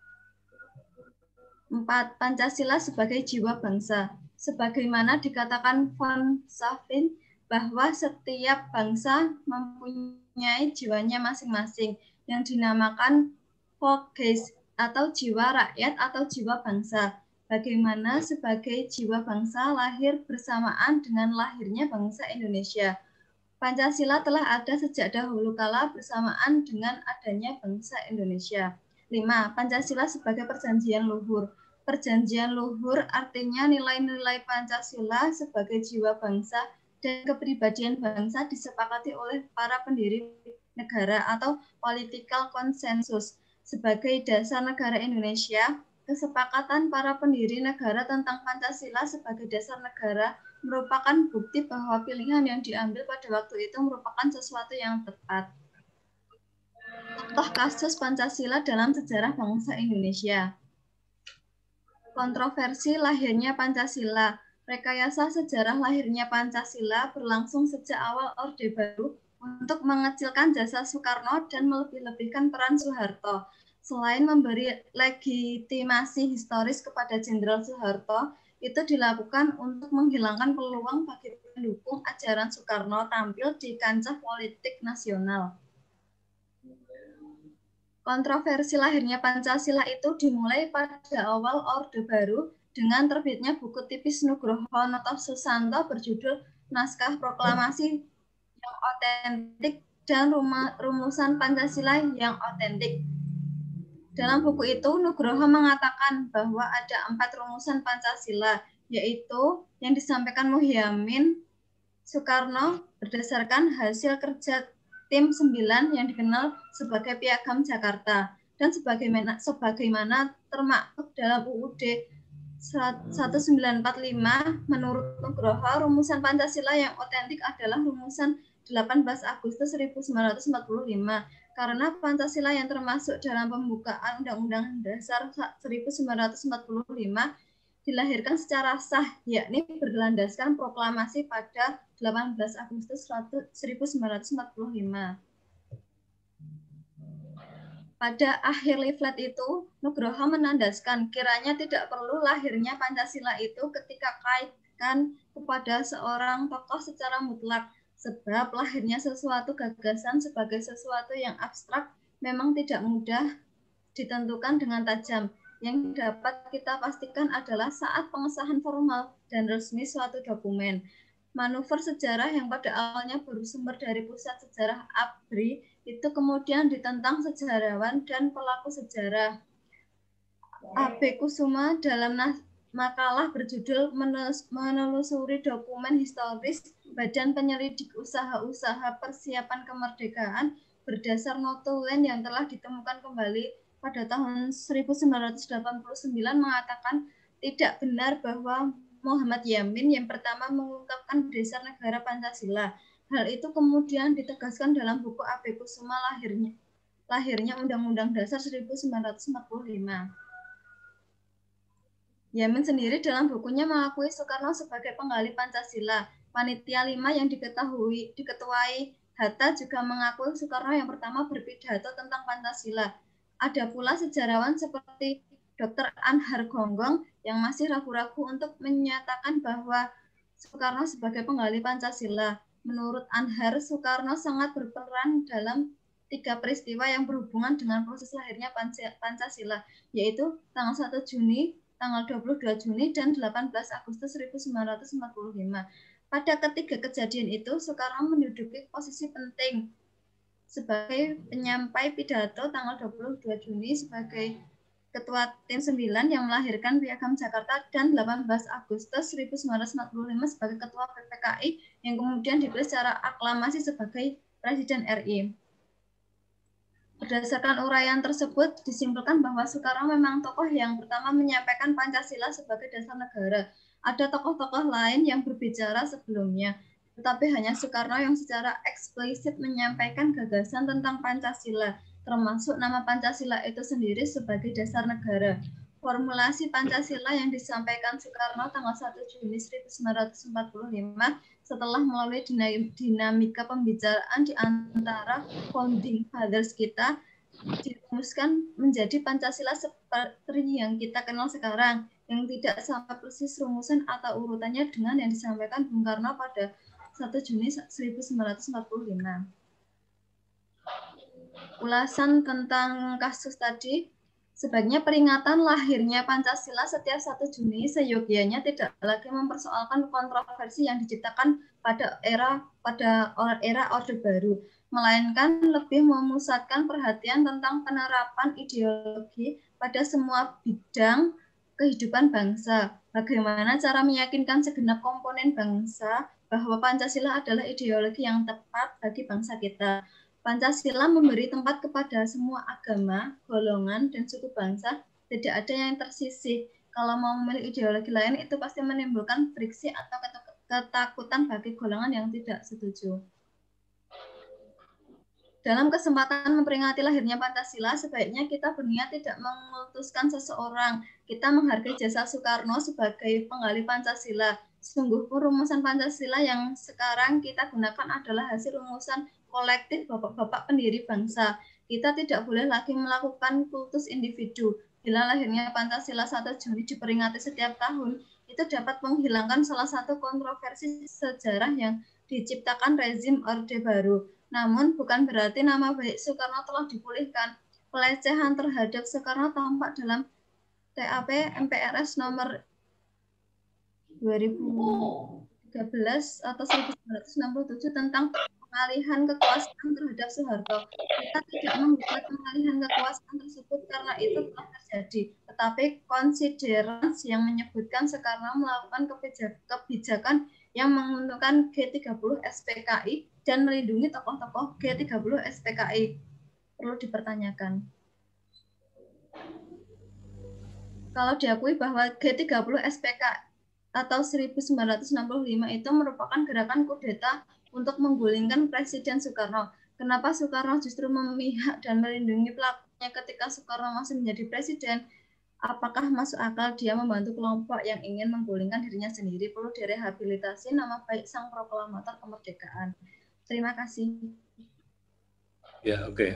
Empat, Pancasila sebagai jiwa bangsa. Sebagaimana dikatakan von Savin bahwa setiap bangsa mempunyai jiwanya masing-masing yang dinamakan Volksgeist atau jiwa rakyat atau jiwa bangsa. Bagaimana sebagai jiwa bangsa lahir bersamaan dengan lahirnya bangsa Indonesia. Pancasila telah ada sejak dahulu kala bersamaan dengan adanya bangsa Indonesia. Lima, Pancasila sebagai perjanjian luhur. Perjanjian luhur artinya nilai-nilai Pancasila sebagai jiwa bangsa dan kepribadian bangsa disepakati oleh para pendiri negara atau political consensus. Sebagai dasar negara Indonesia, kesepakatan para pendiri negara tentang Pancasila sebagai dasar negara merupakan bukti bahwa pilihan yang diambil pada waktu itu merupakan sesuatu yang tepat. Contoh kasus Pancasila dalam sejarah bangsa Indonesia. Kontroversi lahirnya Pancasila. Rekayasa sejarah lahirnya Pancasila berlangsung sejak awal Orde Baru untuk mengecilkan jasa Soekarno dan melebih-lebihkan peran Soeharto. Selain memberi legitimasi historis kepada Jenderal Soeharto, itu dilakukan untuk menghilangkan peluang bagi pendukung ajaran Soekarno tampil di kancah politik nasional. Kontroversi lahirnya Pancasila itu dimulai pada awal Orde Baru dengan terbitnya buku tipis Nugroho Noto Susanto berjudul Naskah Proklamasi yang Otentik dan Rumusan Pancasila yang Otentik. Dalam buku itu, Nugroho mengatakan bahwa ada empat rumusan Pancasila, yaitu yang disampaikan Muhyiddin Soekarno berdasarkan hasil kerja Tim sembilan yang dikenal sebagai Piagam Jakarta dan sebagaimana, sebagaimana termaktub dalam U U D seribu sembilan ratus empat puluh lima menurut Nugroho, rumusan Pancasila yang otentik adalah rumusan delapan belas Agustus seribu sembilan ratus empat puluh lima karena Pancasila yang termasuk dalam pembukaan Undang-Undang Dasar seribu sembilan ratus empat puluh lima dilahirkan secara sah, yakni berlandaskan proklamasi pada delapan belas Agustus seribu sembilan ratus empat puluh lima. Pada akhir leaflet itu, Nugroho menandaskan kiranya tidak perlu lahirnya Pancasila itu ketika kaitkan kepada seorang tokoh secara mutlak, sebab lahirnya sesuatu gagasan sebagai sesuatu yang abstrak memang tidak mudah ditentukan dengan tajam. Yang dapat kita pastikan adalah saat pengesahan formal dan resmi suatu dokumen. Manuver sejarah yang pada awalnya bersumber dari pusat sejarah A B R I itu kemudian ditentang sejarawan dan pelaku sejarah. A B Kusuma dalam makalah berjudul Menelusuri Dokumen Historis Badan Penyelidik Usaha-Usaha Persiapan Kemerdekaan berdasar notulen yang telah ditemukan kembali pada tahun seribu sembilan ratus delapan puluh sembilan mengatakan tidak benar bahwa Muhammad Yamin yang pertama mengungkapkan dasar negara Pancasila. Hal itu kemudian ditegaskan dalam buku A B Kusuma lahirnya, lahirnya Undang-Undang Dasar seribu sembilan ratus empat puluh lima. Yamin sendiri dalam bukunya mengakui Soekarno sebagai penggali Pancasila. Panitia lima yang diketahui diketuai Hatta juga mengakui Soekarno yang pertama berpidato tentang Pancasila. Ada pula sejarawan seperti Doktor Anhar Gonggong yang masih ragu-ragu untuk menyatakan bahwa Soekarno sebagai penggali Pancasila. Menurut Anhar, Soekarno sangat berperan dalam tiga peristiwa yang berhubungan dengan proses lahirnya Pancasila, yaitu tanggal satu Juni, tanggal dua puluh dua Juni, dan delapan belas Agustus seribu sembilan ratus empat puluh lima. Pada ketiga kejadian itu, Soekarno menduduki posisi penting sebagai penyampai pidato tanggal dua puluh dua Juni sebagai Ketua Tim sembilan yang melahirkan Piagam Jakarta dan delapan belas Agustus seribu sembilan ratus empat puluh lima sebagai Ketua P P K I yang kemudian dipilih secara aklamasi sebagai Presiden R I. Berdasarkan uraian tersebut disimpulkan bahwa Soekarno memang tokoh yang pertama menyampaikan Pancasila sebagai dasar negara. Ada tokoh-tokoh lain yang berbicara sebelumnya, tetapi hanya Soekarno yang secara eksplisit menyampaikan gagasan tentang Pancasila, termasuk nama Pancasila itu sendiri sebagai dasar negara. formulasi Pancasila yang disampaikan Soekarno tanggal satu Juni seribu sembilan ratus empat puluh lima setelah melalui dinamika pembicaraan di antara founding fathers kita dirumuskan menjadi Pancasila seperti yang kita kenal sekarang, yang tidak sama persis rumusan atau urutannya dengan yang disampaikan Bung Karno pada satu Juni seribu sembilan ratus empat puluh lima. Ulasan tentang kasus tadi, sebaiknya peringatan lahirnya Pancasila setiap satu Juni seyogyanya tidak lagi mempersoalkan kontroversi yang diciptakan pada era pada era Orde Baru, melainkan lebih memusatkan perhatian tentang penerapan ideologi pada semua bidang kehidupan bangsa. Bagaimana cara meyakinkan segenap komponen bangsa bahwa Pancasila adalah ideologi yang tepat bagi bangsa kita. Pancasila memberi tempat kepada semua agama, golongan, dan suku bangsa, tidak ada yang tersisih. Kalau mau memilih ideologi lain, itu pasti menimbulkan friksi atau ketakutan bagi golongan yang tidak setuju. Dalam kesempatan memperingati lahirnya Pancasila, sebaiknya kita berniat tidak mengutuskan seseorang. Kita menghargai jasa Soekarno sebagai penggali Pancasila. Sungguh pun rumusan Pancasila yang sekarang kita gunakan adalah hasil rumusan kolektif bapak-bapak pendiri bangsa. Kita tidak boleh lagi melakukan kultus individu. Bila lahirnya Pancasila satu Juni diperingati setiap tahun, itu dapat menghilangkan salah satu kontroversi sejarah yang diciptakan rezim Orde Baru. Namun bukan berarti nama baik Soekarno telah dipulihkan. Pelecehan terhadap Soekarno tampak dalam T A P M P R S nomor dua ribu tiga belas atau seribu sembilan ratus enam puluh tujuh tentang pengalihan kekuasaan terhadap Soeharto. Kita tidak membuat pengalihan kekuasaan tersebut karena itu telah terjadi, tetapi konsiderans yang menyebutkan Soekarno melakukan kebijakan yang menguntungkan G tiga puluh S P K I dan melindungi tokoh-tokoh G tiga puluh S P K I perlu dipertanyakan. Kalau diakui bahwa G tiga puluh S P K atau seribu sembilan ratus enam puluh lima itu merupakan gerakan kudeta untuk menggulingkan Presiden Soekarno, kenapa Soekarno justru memihak dan melindungi pelakunya ketika Soekarno masih menjadi presiden? Apakah masuk akal dia membantu kelompok yang ingin menggulingkan dirinya sendiri? Perlu direhabilitasi nama baik sang proklamator kemerdekaan. Terima kasih. Ya, oke. Okay.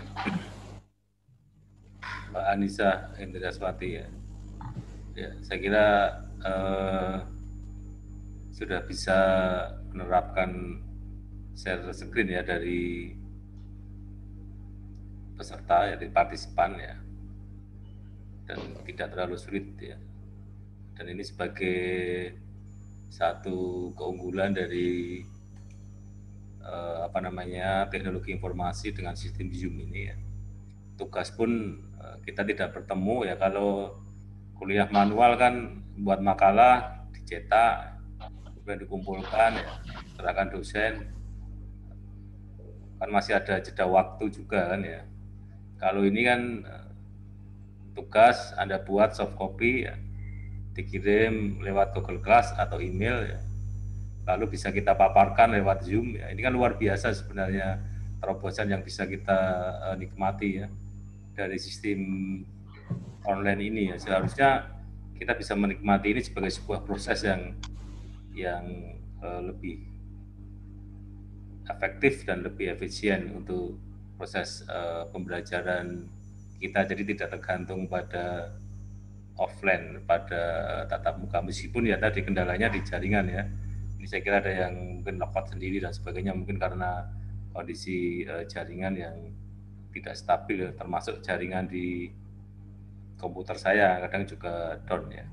Mbak Anissa Indraswati ya. Ya, saya kira eh, sudah bisa menerapkan share screen ya dari peserta ya, dari partisipan ya, dan tidak terlalu sulit ya. Dan ini sebagai satu keunggulan dari eh, apa namanya teknologi informasi dengan sistem Zoom ini ya. Tugas pun eh, kita tidak bertemu ya. Kalau kuliah manual kan buat makalah dicetak, kemudian dikumpulkan ya, serahkan dosen, kan masih ada jeda waktu juga kan ya. Kalau ini kan tugas Anda buat soft copy ya, dikirim lewat Google Class atau email ya, lalu bisa kita paparkan lewat Zoom ya. Ini kan luar biasa sebenarnya terobosan yang bisa kita uh, nikmati ya dari sistem online ini ya. Seharusnya kita bisa menikmati ini sebagai sebuah proses yang yang uh, lebih efektif dan lebih efisien untuk proses uh, pembelajaran kita, jadi tidak tergantung pada offline, pada tatap muka, meskipun ya tadi kendalanya di jaringan ya. Ini saya kira ada yang mungkin lepas sendiri dan sebagainya, mungkin karena kondisi uh, jaringan yang tidak stabil, termasuk jaringan di komputer saya kadang juga down ya.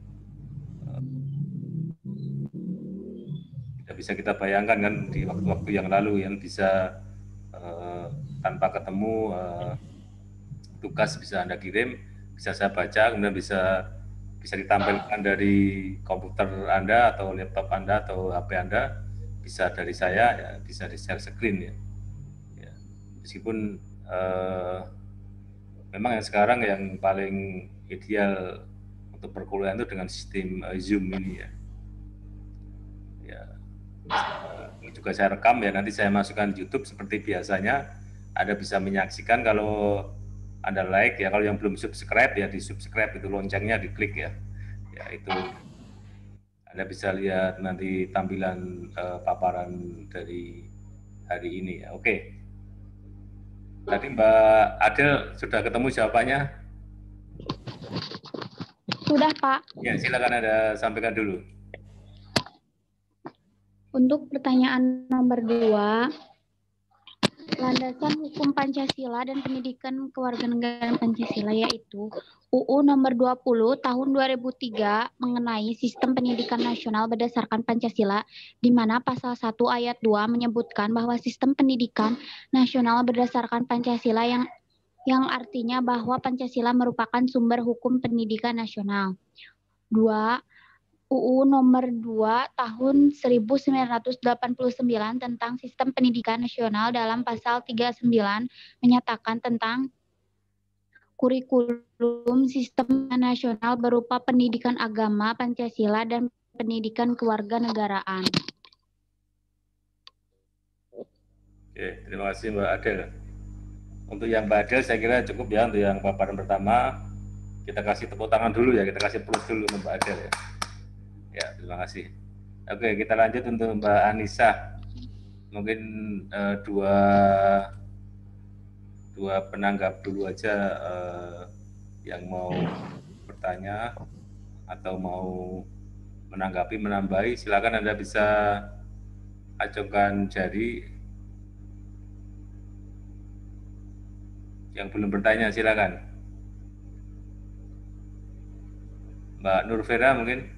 Tidak bisa kita bayangkan kan di waktu-waktu yang lalu yang bisa uh, tanpa ketemu uh, tugas bisa Anda kirim, bisa saya baca, kemudian bisa bisa ditampilkan dari komputer Anda atau laptop Anda atau H P Anda, bisa dari saya ya, bisa di share screen ya. Ya. Meskipun uh, memang yang sekarang yang paling ideal untuk perkuliahan itu dengan sistem uh, Zoom ini ya. Ya. Ini juga saya rekam ya, nanti saya masukkan di YouTube seperti biasanya. Anda bisa menyaksikan kalau Anda like ya. Kalau yang belum subscribe ya di subscribe, itu loncengnya diklik ya. Ya itu Anda bisa lihat nanti tampilan uh, paparan dari hari ini ya. Oke. Tadi Mbak Adel sudah ketemu jawabannya? Sudah, Pak. Ya, silakan Anda sampaikan dulu. Untuk pertanyaan nomor dua, landasan hukum Pancasila dan pendidikan kewarganegaraan Pancasila yaitu U U nomor dua puluh tahun dua ribu tiga mengenai sistem pendidikan nasional berdasarkan Pancasila, di mana pasal satu ayat dua menyebutkan bahwa sistem pendidikan nasional berdasarkan Pancasila yang yang artinya bahwa Pancasila merupakan sumber hukum pendidikan nasional. Dua, U U nomor dua tahun seribu sembilan ratus delapan puluh sembilan tentang sistem pendidikan nasional dalam pasal tiga puluh sembilan menyatakan tentang kurikulum sistem nasional berupa pendidikan agama, Pancasila, dan pendidikan kewarganegaraan. Oke, terima kasih Mbak Adel. Untuk yang Mbak Adel saya kira cukup ya untuk yang paparan pertama. Kita kasih tepuk tangan dulu ya, kita kasih plus dulu untuk Mbak Adel ya. Ya, terima kasih. Oke, kita lanjut untuk Mbak Anissa. Mungkin uh, dua dua penanggap dulu aja uh, yang mau bertanya atau mau menanggapi, menambahi. Silakan Anda bisa acungkan jari. Yang belum bertanya silakan. Mbak Nur Vera mungkin.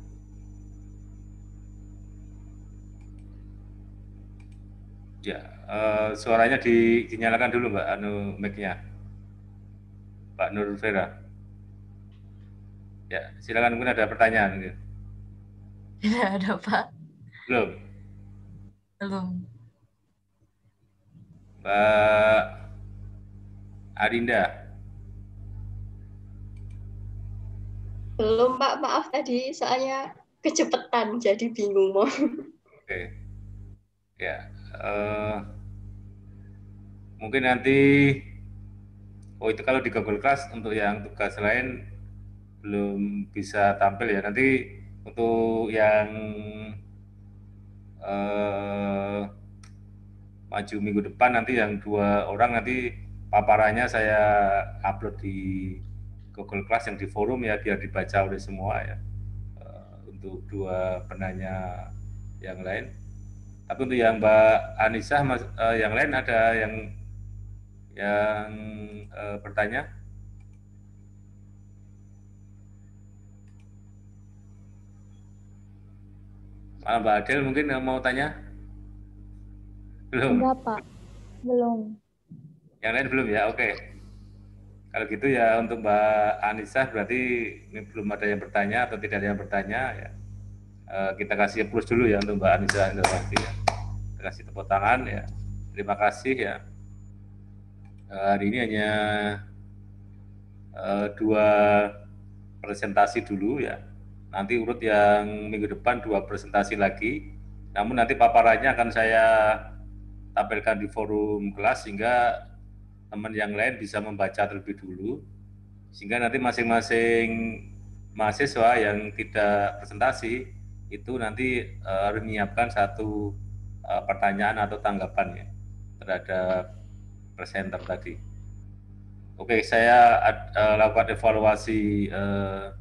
Ya, uh, suaranya di, dinyalakan dulu Mbak anu mic-nya. Mbak Nur Vera. Ya, silakan mungkin ada pertanyaan mungkin. Ya, ada Pak. Belum. Belum. Mbak Arinda. Belum Pak, maaf tadi soalnya kecepatan jadi bingung mau. Oke. Ya. Uh, mungkin nanti oh itu kalau di Google Class untuk yang tugas lain belum bisa tampil ya, nanti untuk yang uh, maju minggu depan nanti yang dua orang nanti paparannya saya upload di Google Class yang di forum ya, biar dibaca oleh semua ya, uh, untuk dua penanya yang lain. Tapi untuk yang Mbak Anissa, mas, uh, yang lain ada yang yang uh, bertanya? Malah Mbak Adel mungkin mau tanya? Belum? Enggak, Pak. Belum. Yang lain belum ya? Oke. Kalau gitu ya untuk Mbak Anissa berarti ini belum ada yang bertanya atau tidak ada yang bertanya ya. Uh, kita kasih plus dulu ya untuk Mbak Anissa Indrawati ya. Kita kasih tepuk tangan ya. Terima kasih ya. Uh, hari ini hanya uh, dua presentasi dulu ya. Nanti urut yang minggu depan dua presentasi lagi. Namun nanti paparannya akan saya tampilkan di forum kelas sehingga teman yang lain bisa membaca terlebih dulu, sehingga nanti masing-masing mahasiswa yang tidak presentasi itu nanti uh, harus menyiapkan satu uh, pertanyaan atau tanggapan ya terhadap presenter tadi. Oke, saya uh, lakukan evaluasi uh,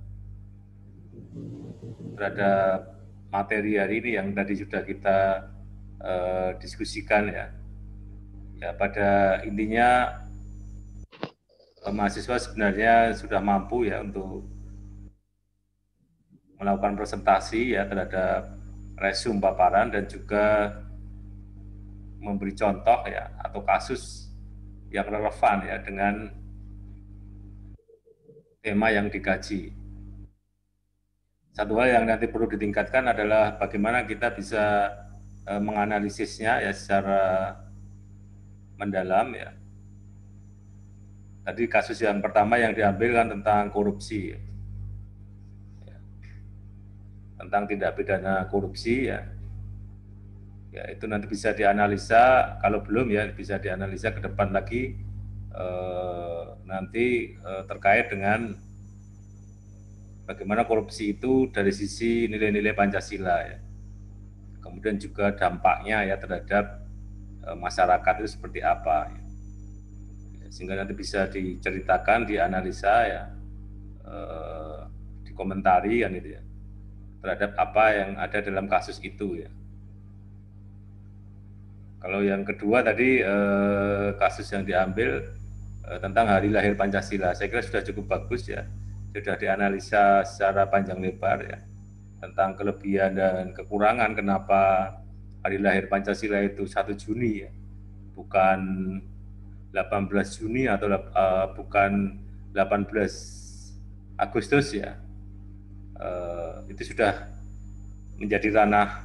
terhadap materi hari ini yang tadi sudah kita uh, diskusikan ya. Ya, pada intinya mahasiswa sebenarnya sudah mampu ya untuk melakukan presentasi ya terhadap resume paparan dan juga memberi contoh ya atau kasus yang relevan ya dengan tema yang dikaji. Satu hal yang nanti perlu ditingkatkan adalah bagaimana kita bisa eh, menganalisisnya ya secara mendalam ya. Tadi kasus yang pertama yang diambil kan tentang korupsi, ya. Tentang tindak pidana korupsi ya. Ya itu nanti bisa dianalisa, kalau belum ya bisa dianalisa ke depan lagi eh, nanti eh, terkait dengan bagaimana korupsi itu dari sisi nilai-nilai Pancasila ya. Kemudian juga dampaknya ya terhadap eh, masyarakat itu seperti apa ya. Sehingga nanti bisa diceritakan, dianalisa ya, eh, dikomentari kan itu ya, terhadap apa yang ada dalam kasus itu ya. Kalau yang kedua tadi eh, kasus yang diambil eh, tentang hari lahir Pancasila, saya kira sudah cukup bagus ya, sudah dianalisa secara panjang lebar ya, tentang kelebihan dan kekurangan kenapa hari lahir Pancasila itu satu Juni ya, bukan delapan belas Juni atau uh, bukan delapan belas Agustus ya. Uh, itu sudah menjadi ranah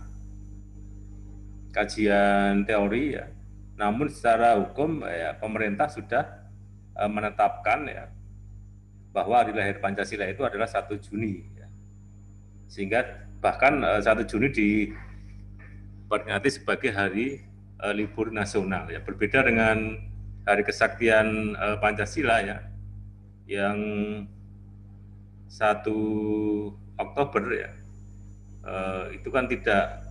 kajian teori ya. Namun secara hukum ya pemerintah sudah uh, menetapkan ya bahwa hari lahir Pancasila itu adalah satu Juni ya. Sehingga bahkan uh, satu Juni diperingati sebagai hari uh, libur nasional ya. Berbeda dengan Hari Kesaktian uh, Pancasila ya, yang satu Oktober ya, uh, itu kan tidak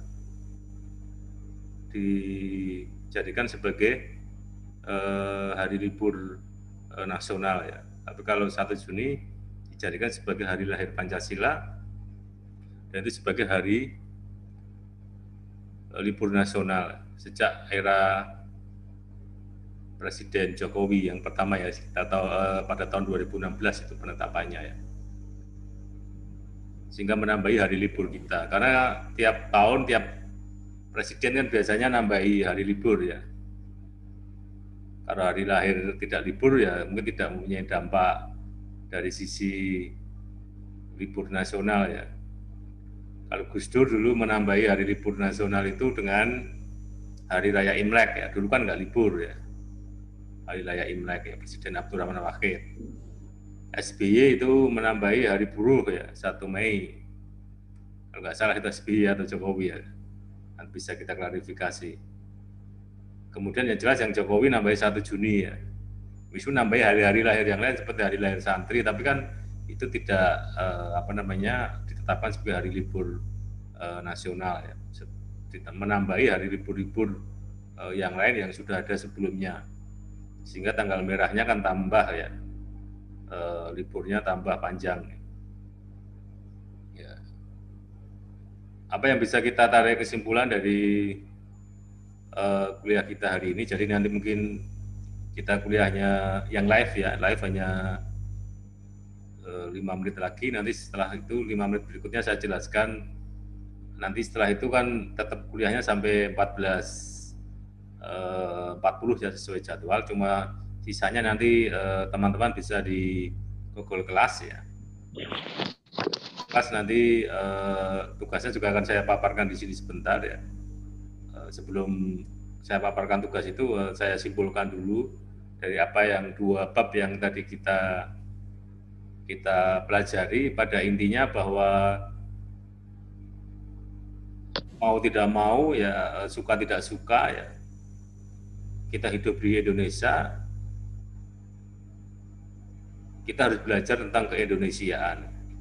dijadikan sebagai uh, hari libur uh, nasional ya. Tapi kalau satu Juni dijadikan sebagai hari lahir Pancasila dan itu sebagai hari uh, libur nasional sejak era Presiden Jokowi yang pertama ya, kita tahu eh, pada tahun dua ribu enam belas itu penetapannya ya, sehingga menambahi hari libur kita. Karena tiap tahun tiap presiden kan biasanya nambahi hari libur ya. Kalau hari lahir tidak libur ya mungkin tidak mempunyai dampak dari sisi libur nasional ya. Kalau Gus Dur dulu menambahi hari libur nasional itu dengan hari raya Imlek ya, dulu kan nggak libur ya. Hari Raya Imlek ya, Presiden Abdurrahman Wahid. S B Y itu menambahi hari buruh ya, satu Mei. Kalau nggak salah itu S B Y atau Jokowi ya, kan bisa kita klarifikasi. Kemudian yang jelas yang Jokowi nambahi satu Juni ya. Wisnu nambahi hari-hari lahir yang lain seperti hari lahir santri, tapi kan itu tidak eh, apa namanya ditetapkan sebagai hari libur eh, nasional ya. Menambahi hari libur-libur eh, yang lain yang sudah ada sebelumnya. Sehingga tanggal merahnya kan tambah ya, e, liburnya tambah panjang. Ya. Apa yang bisa kita tarik kesimpulan dari e, kuliah kita hari ini? Jadi nanti mungkin kita kuliahnya yang live ya, live hanya e, lima menit lagi. Nanti setelah itu lima menit berikutnya saya jelaskan. Nanti setelah itu kan tetap kuliahnya sampai empat belas empat puluh ya sesuai jadwal, cuma sisanya nanti teman-teman eh, bisa di Google Kelas ya. Kelas nanti eh, tugasnya juga akan saya paparkan di sini sebentar ya. Eh, sebelum saya paparkan tugas itu eh, saya simpulkan dulu dari apa yang dua bab yang tadi kita kita pelajari. Pada intinya bahwa mau tidak mau ya, suka tidak suka ya, kita hidup di Indonesia, kita harus belajar tentang keindonesiaan.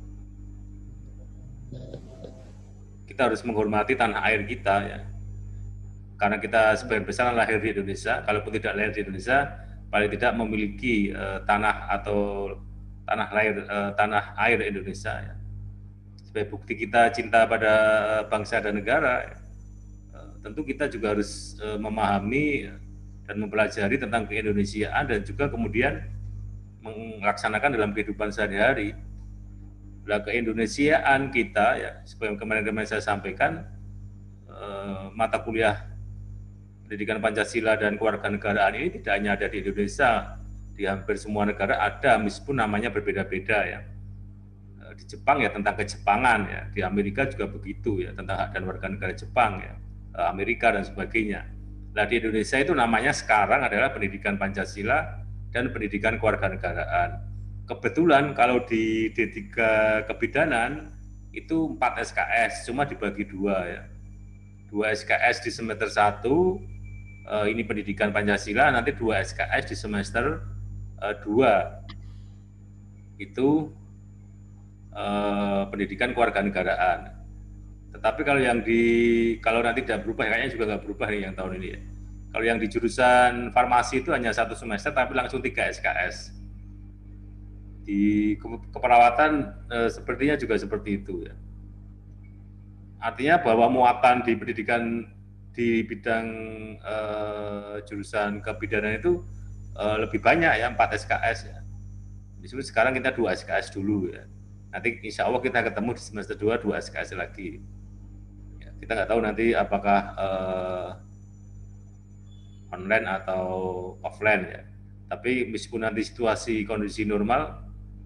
Kita harus menghormati tanah air kita ya. Karena kita sebagian besar lahir di Indonesia, kalaupun tidak lahir di Indonesia, paling tidak memiliki uh, tanah atau tanah lahir uh, tanah air Indonesia ya. Sebagai bukti kita cinta pada bangsa dan negara, ya. uh, tentu kita juga harus uh, memahami dan mempelajari tentang keindonesiaan dan juga kemudian melaksanakan dalam kehidupan sehari-hari. Nah, keindonesiaan kita ya, seperti kemarin-kemarin saya sampaikan, eh, mata kuliah pendidikan Pancasila dan kewarganegaraan ini tidak hanya ada di Indonesia, di hampir semua negara ada, meskipun namanya berbeda-beda ya. Eh, di Jepang ya tentang kejepangan ya, di Amerika juga begitu ya, tentang hak dan warga negara Jepang ya, eh, Amerika dan sebagainya. Nah, di Indonesia itu namanya sekarang adalah pendidikan Pancasila dan pendidikan kewarganegaraan. Kebetulan kalau di D tiga kebidanan itu empat S K S, cuma dibagi dua ya. Dua S K S di semester satu, ini pendidikan Pancasila, nanti dua S K S di semester uh, dua itu uh, pendidikan kewarganegaraan. Tetapi kalau yang di kalau nanti tidak berubah, kayaknya juga nggak berubah nih yang tahun ini ya. Kalau yang di jurusan farmasi itu hanya satu semester, tapi langsung tiga S K S. Di keperawatan eh, sepertinya juga seperti itu ya. Artinya bahwa muatan di pendidikan di bidang eh, jurusan kebidanan itu eh, lebih banyak ya, empat S K S ya. Disebut sekarang kita dua S K S dulu ya. Nanti insya Allah kita ketemu di semester dua, dua S K S lagi. Ya, kita nggak tahu nanti apakah eh, online atau offline ya. Tapi meskipun nanti situasi kondisi normal,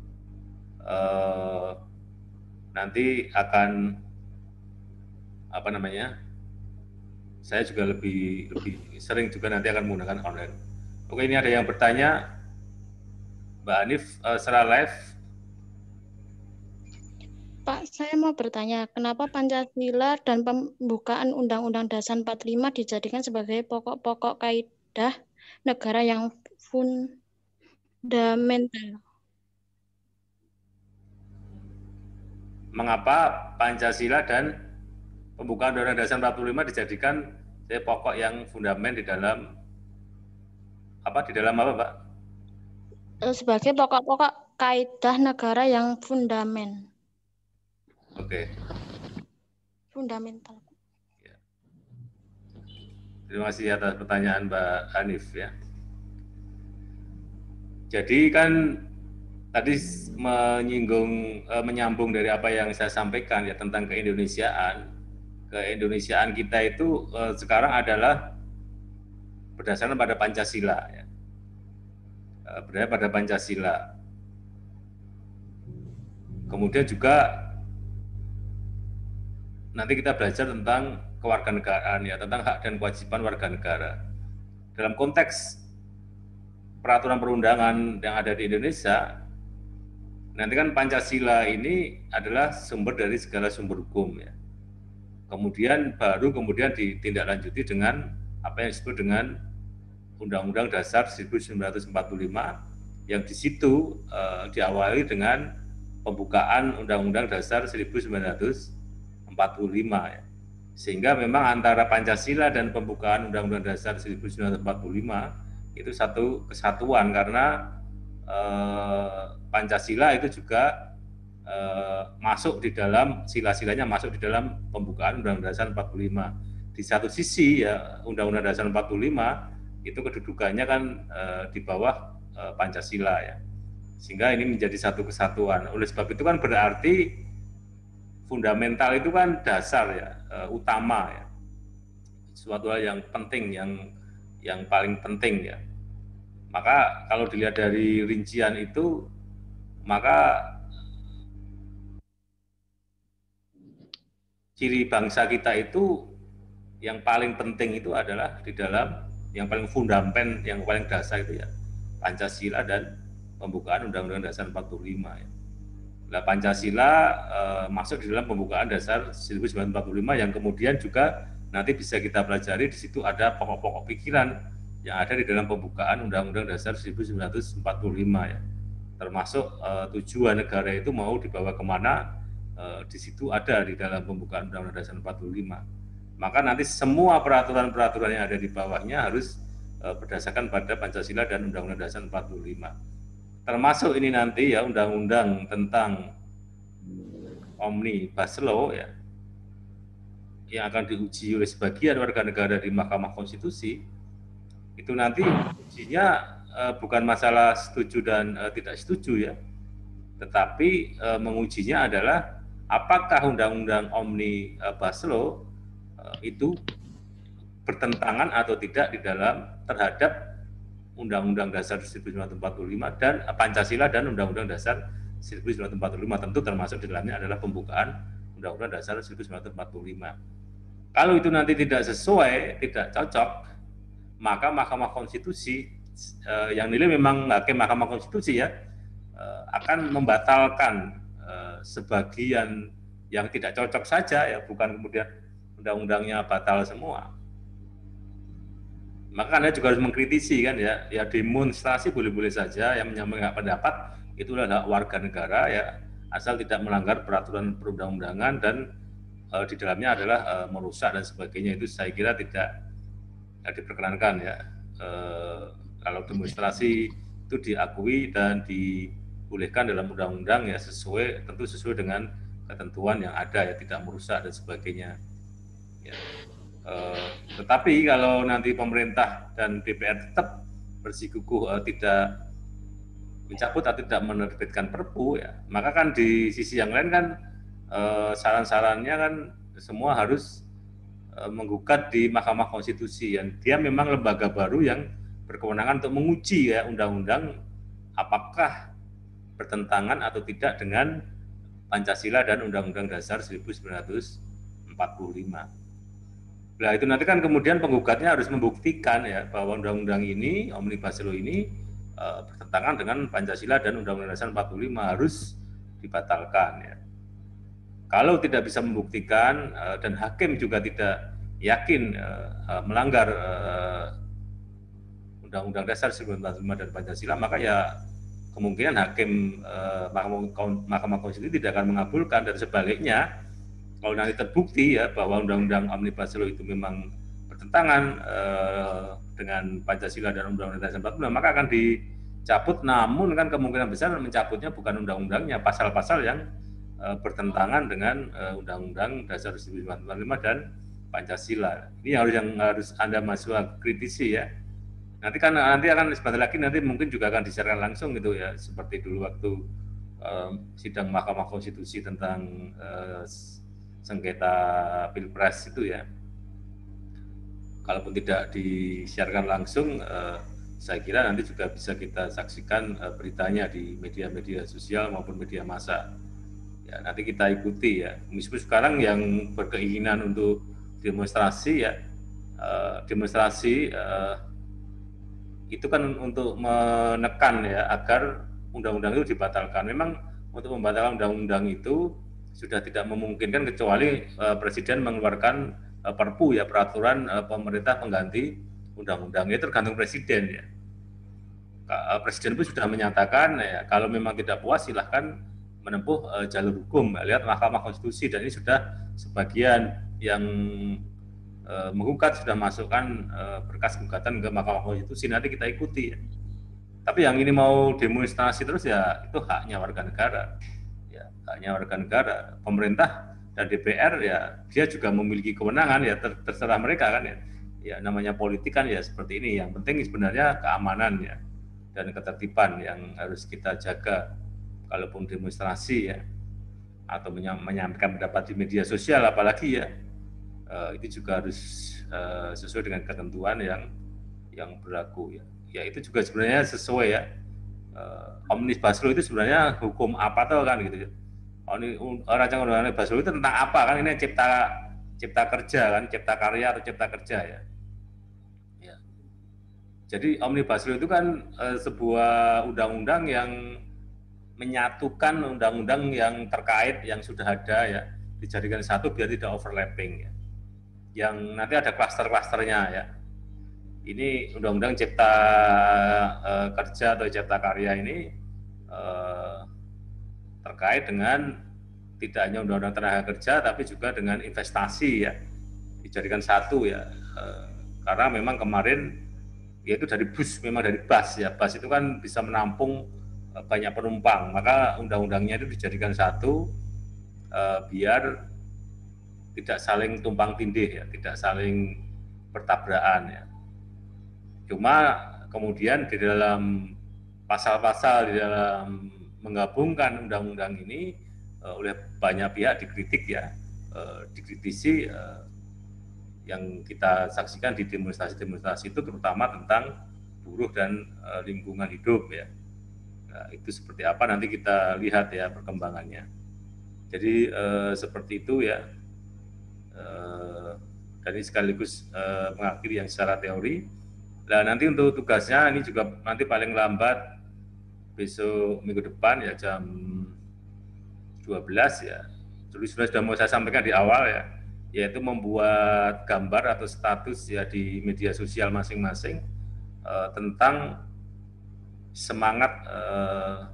eh, nanti akan apa namanya? Saya juga lebih lebih sering juga nanti akan menggunakan online. Oke, ini ada yang bertanya, Mbak Hanif, eh, secara live. Pak, saya mau bertanya, kenapa Pancasila dan pembukaan Undang-Undang Dasar empat puluh lima dijadikan sebagai pokok-pokok kaidah negara yang fundamental? Mengapa Pancasila dan pembukaan Undang-Undang Dasar empat puluh lima dijadikan sebagai pokok yang fundament di dalam apa di dalam apa, Pak? Sebagai pokok-pokok kaidah negara yang fundament. Oke. Fundamental. Ya. Terima kasih atas pertanyaan Mbak Hanif ya. Jadi kan tadi menyinggung eh, menyambung dari apa yang saya sampaikan ya tentang keindonesiaan. Keindonesiaan kita itu eh, sekarang adalah berdasarkan pada Pancasila ya. Eh, berdasarkan pada Pancasila. Kemudian juga nanti kita belajar tentang kewarganegaraan ya, tentang hak dan kewajiban warga negara. Dalam konteks peraturan perundangan yang ada di Indonesia, nanti kan Pancasila ini adalah sumber dari segala sumber hukum ya. Kemudian baru kemudian ditindaklanjuti dengan apa yang disebut dengan Undang-Undang Dasar seribu sembilan ratus empat puluh lima yang di situ eh, diawali dengan pembukaan Undang-Undang Dasar seribu sembilan ratus empat puluh lima ya. Sehingga memang antara Pancasila dan pembukaan Undang-Undang Dasar seribu sembilan ratus empat puluh lima itu satu kesatuan karena eh, Pancasila itu juga eh, masuk di dalam sila-silanya masuk di dalam pembukaan Undang-Undang Dasar empat puluh lima. Di satu sisi ya Undang-Undang Dasar empat puluh lima itu kedudukannya kan eh, di bawah eh, Pancasila ya. Sehingga ini menjadi satu kesatuan. Oleh sebab itu kan berarti fundamental itu kan dasar ya, uh, utama ya, suatu hal yang penting, yang yang paling penting ya. Maka kalau dilihat dari rincian itu, maka ciri bangsa kita itu yang paling penting itu adalah di dalam yang paling fundament, yang paling dasar itu ya Pancasila dan pembukaan Undang-Undang Dasar empat puluh lima ya. Nah, Pancasila eh, masuk di dalam pembukaan dasar seribu sembilan ratus empat puluh lima yang kemudian juga nanti bisa kita pelajari. Di situ ada pokok-pokok pikiran yang ada di dalam pembukaan Undang-Undang Dasar seribu sembilan ratus empat puluh lima ya. Termasuk eh, tujuan negara itu mau dibawa kemana, eh, di situ ada di dalam pembukaan Undang-Undang Dasar empat puluh lima. Maka nanti semua peraturan-peraturan yang ada di bawahnya harus eh, berdasarkan pada Pancasila dan Undang-Undang Dasar empat puluh lima. Termasuk ini nanti ya undang-undang tentang Omnibus Law ya yang akan diuji oleh sebagian warga negara di Mahkamah Konstitusi. Itu nanti ujinya eh, bukan masalah setuju dan eh, tidak setuju ya, tetapi eh, mengujinya adalah apakah undang-undang Omnibus Law eh, itu bertentangan atau tidak di dalam terhadap Undang-Undang Dasar seribu sembilan ratus empat puluh lima dan Pancasila dan Undang-Undang Dasar seribu sembilan ratus empat puluh lima, tentu termasuk di dalamnya adalah pembukaan Undang-Undang Dasar seribu sembilan ratus empat puluh lima. Kalau itu nanti tidak sesuai, tidak cocok, maka Mahkamah Konstitusi eh, yang nilai memang hakim Mahkamah Konstitusi ya eh, akan membatalkan eh, sebagian yang tidak cocok saja ya, bukan kemudian undang-undangnya batal semua. maka Anda juga harus mengkritisi kan ya, ya demonstrasi boleh-boleh saja, yang menyampaikan pendapat itulah hak warga negara ya, asal tidak melanggar peraturan perundang-undangan dan uh, di dalamnya adalah uh, merusak dan sebagainya, itu saya kira tidak, tidak diperkenankan ya. Uh, kalau demonstrasi itu diakui dan dibolehkan dalam undang-undang ya, sesuai tentu sesuai dengan ketentuan yang ada ya, tidak merusak dan sebagainya. Ya. Uh, tetapi kalau nanti pemerintah dan D P R tetap bersikukuh uh, tidak mencabut atau tidak menerbitkan Perpu ya, maka kan di sisi yang lain kan uh, saran-sarannya kan semua harus uh, menggugat di Mahkamah Konstitusi, yang dia memang lembaga baru yang berkewenangan untuk menguji ya undang-undang apakah bertentangan atau tidak dengan Pancasila dan Undang-Undang Dasar seribu sembilan ratus empat puluh lima. Nah itu nanti kan kemudian penggugatnya harus membuktikan ya bahwa undang-undang ini, Omnibus Law ini e, bertentangan dengan Pancasila dan Undang-Undang Dasar empat puluh lima, harus dibatalkan ya. Kalau tidak bisa membuktikan e, dan hakim juga tidak yakin e, e, melanggar e, Undang-Undang Dasar seribu sembilan ratus empat puluh lima dan Pancasila, maka ya kemungkinan hakim e, Mahkamah Konstitusi tidak akan mengabulkan, dan sebaliknya kalau nanti terbukti ya bahwa Undang-Undang Omnibus Law itu memang bertentangan eh, dengan Pancasila dan Undang-Undang Dasar empat puluh lima, maka akan dicabut. Namun kan kemungkinan besar mencabutnya bukan undang-undangnya, pasal-pasal yang eh, bertentangan dengan eh, Undang-Undang Dasar seribu sembilan ratus empat puluh lima dan Pancasila. Ini harus yang harus Anda mahasiswa kritisi ya. Nanti kan nanti akan sebentar lagi nanti mungkin juga akan disiarkan langsung gitu ya, seperti dulu waktu eh, sidang Mahkamah Konstitusi tentang eh, sengketa Pilpres itu ya. Kalaupun tidak disiarkan langsung, eh, saya kira nanti juga bisa kita saksikan eh, beritanya di media-media sosial maupun media massa. Ya, nanti kita ikuti ya. Meskipun sekarang yang berkeinginan untuk demonstrasi ya, eh, demonstrasi eh, itu kan untuk menekan ya agar undang-undang itu dibatalkan. Memang untuk membatalkan undang-undang itu sudah tidak memungkinkan kecuali uh, Presiden mengeluarkan uh, Perpu ya, peraturan uh, pemerintah pengganti undang-undang. Itu tergantung Presiden ya. Uh, Presiden pun sudah menyatakan ya, kalau memang tidak puas silahkan menempuh uh, jalur hukum. Lihat Mahkamah Konstitusi, dan ini sudah sebagian yang uh, menggugat sudah masukkan uh, berkas gugatan ke Mahkamah Konstitusi. Nanti kita ikuti ya. Tapi yang ini mau demonstrasi terus ya, itu haknya warga negara. Hanya warga negara, pemerintah dan D P R ya dia juga memiliki kewenangan ya, ter terserah mereka kan ya. Ya namanya politik kan ya seperti ini. Yang penting sebenarnya keamanan ya dan ketertiban yang harus kita jaga. Kalaupun demonstrasi ya atau menyampaikan pendapat di media sosial apalagi ya, eh, itu juga harus eh, sesuai dengan ketentuan yang yang berlaku ya. Ya itu juga sebenarnya sesuai ya. Eh, Omnibus Law itu sebenarnya hukum apa tuh kan gitu ya. Oh, ini rancangan undang-undang Omnibus Law itu tentang apa kan? Ini cipta cipta kerja kan, cipta karya atau cipta kerja ya. Ya. Jadi Omnibus Law itu kan e, sebuah undang-undang yang menyatukan undang-undang yang terkait yang sudah ada ya, dijadikan satu biar tidak overlapping ya. Yang nanti ada klaster-klasternya ya. Ini undang-undang cipta e, kerja atau cipta karya ini e, terkait dengan tidak hanya undang-undang tenaga kerja tapi juga dengan investasi ya, dijadikan satu ya, e, karena memang kemarin yaitu dari bus, memang dari bus ya, bus itu kan bisa menampung e, banyak penumpang, maka undang-undangnya itu dijadikan satu e, biar tidak saling tumpang tindih ya, tidak saling bertabrakan ya. Cuma kemudian di dalam pasal-pasal di dalam menggabungkan undang-undang ini uh, oleh banyak pihak dikritik ya, uh, dikritisi uh, yang kita saksikan di demonstrasi-demonstrasi itu terutama tentang buruh dan uh, lingkungan hidup ya. Nah, itu seperti apa nanti kita lihat ya perkembangannya. Jadi uh, seperti itu ya. Uh, dan ini sekaligus uh, mengakhiri yang secara teori. Nah nanti untuk tugasnya ini juga nanti paling lambat besok minggu depan ya jam dua belas ya. Jadi sudah sudah mau saya sampaikan di awal ya. yaitu membuat gambar atau status ya di media sosial masing-masing uh, tentang semangat uh,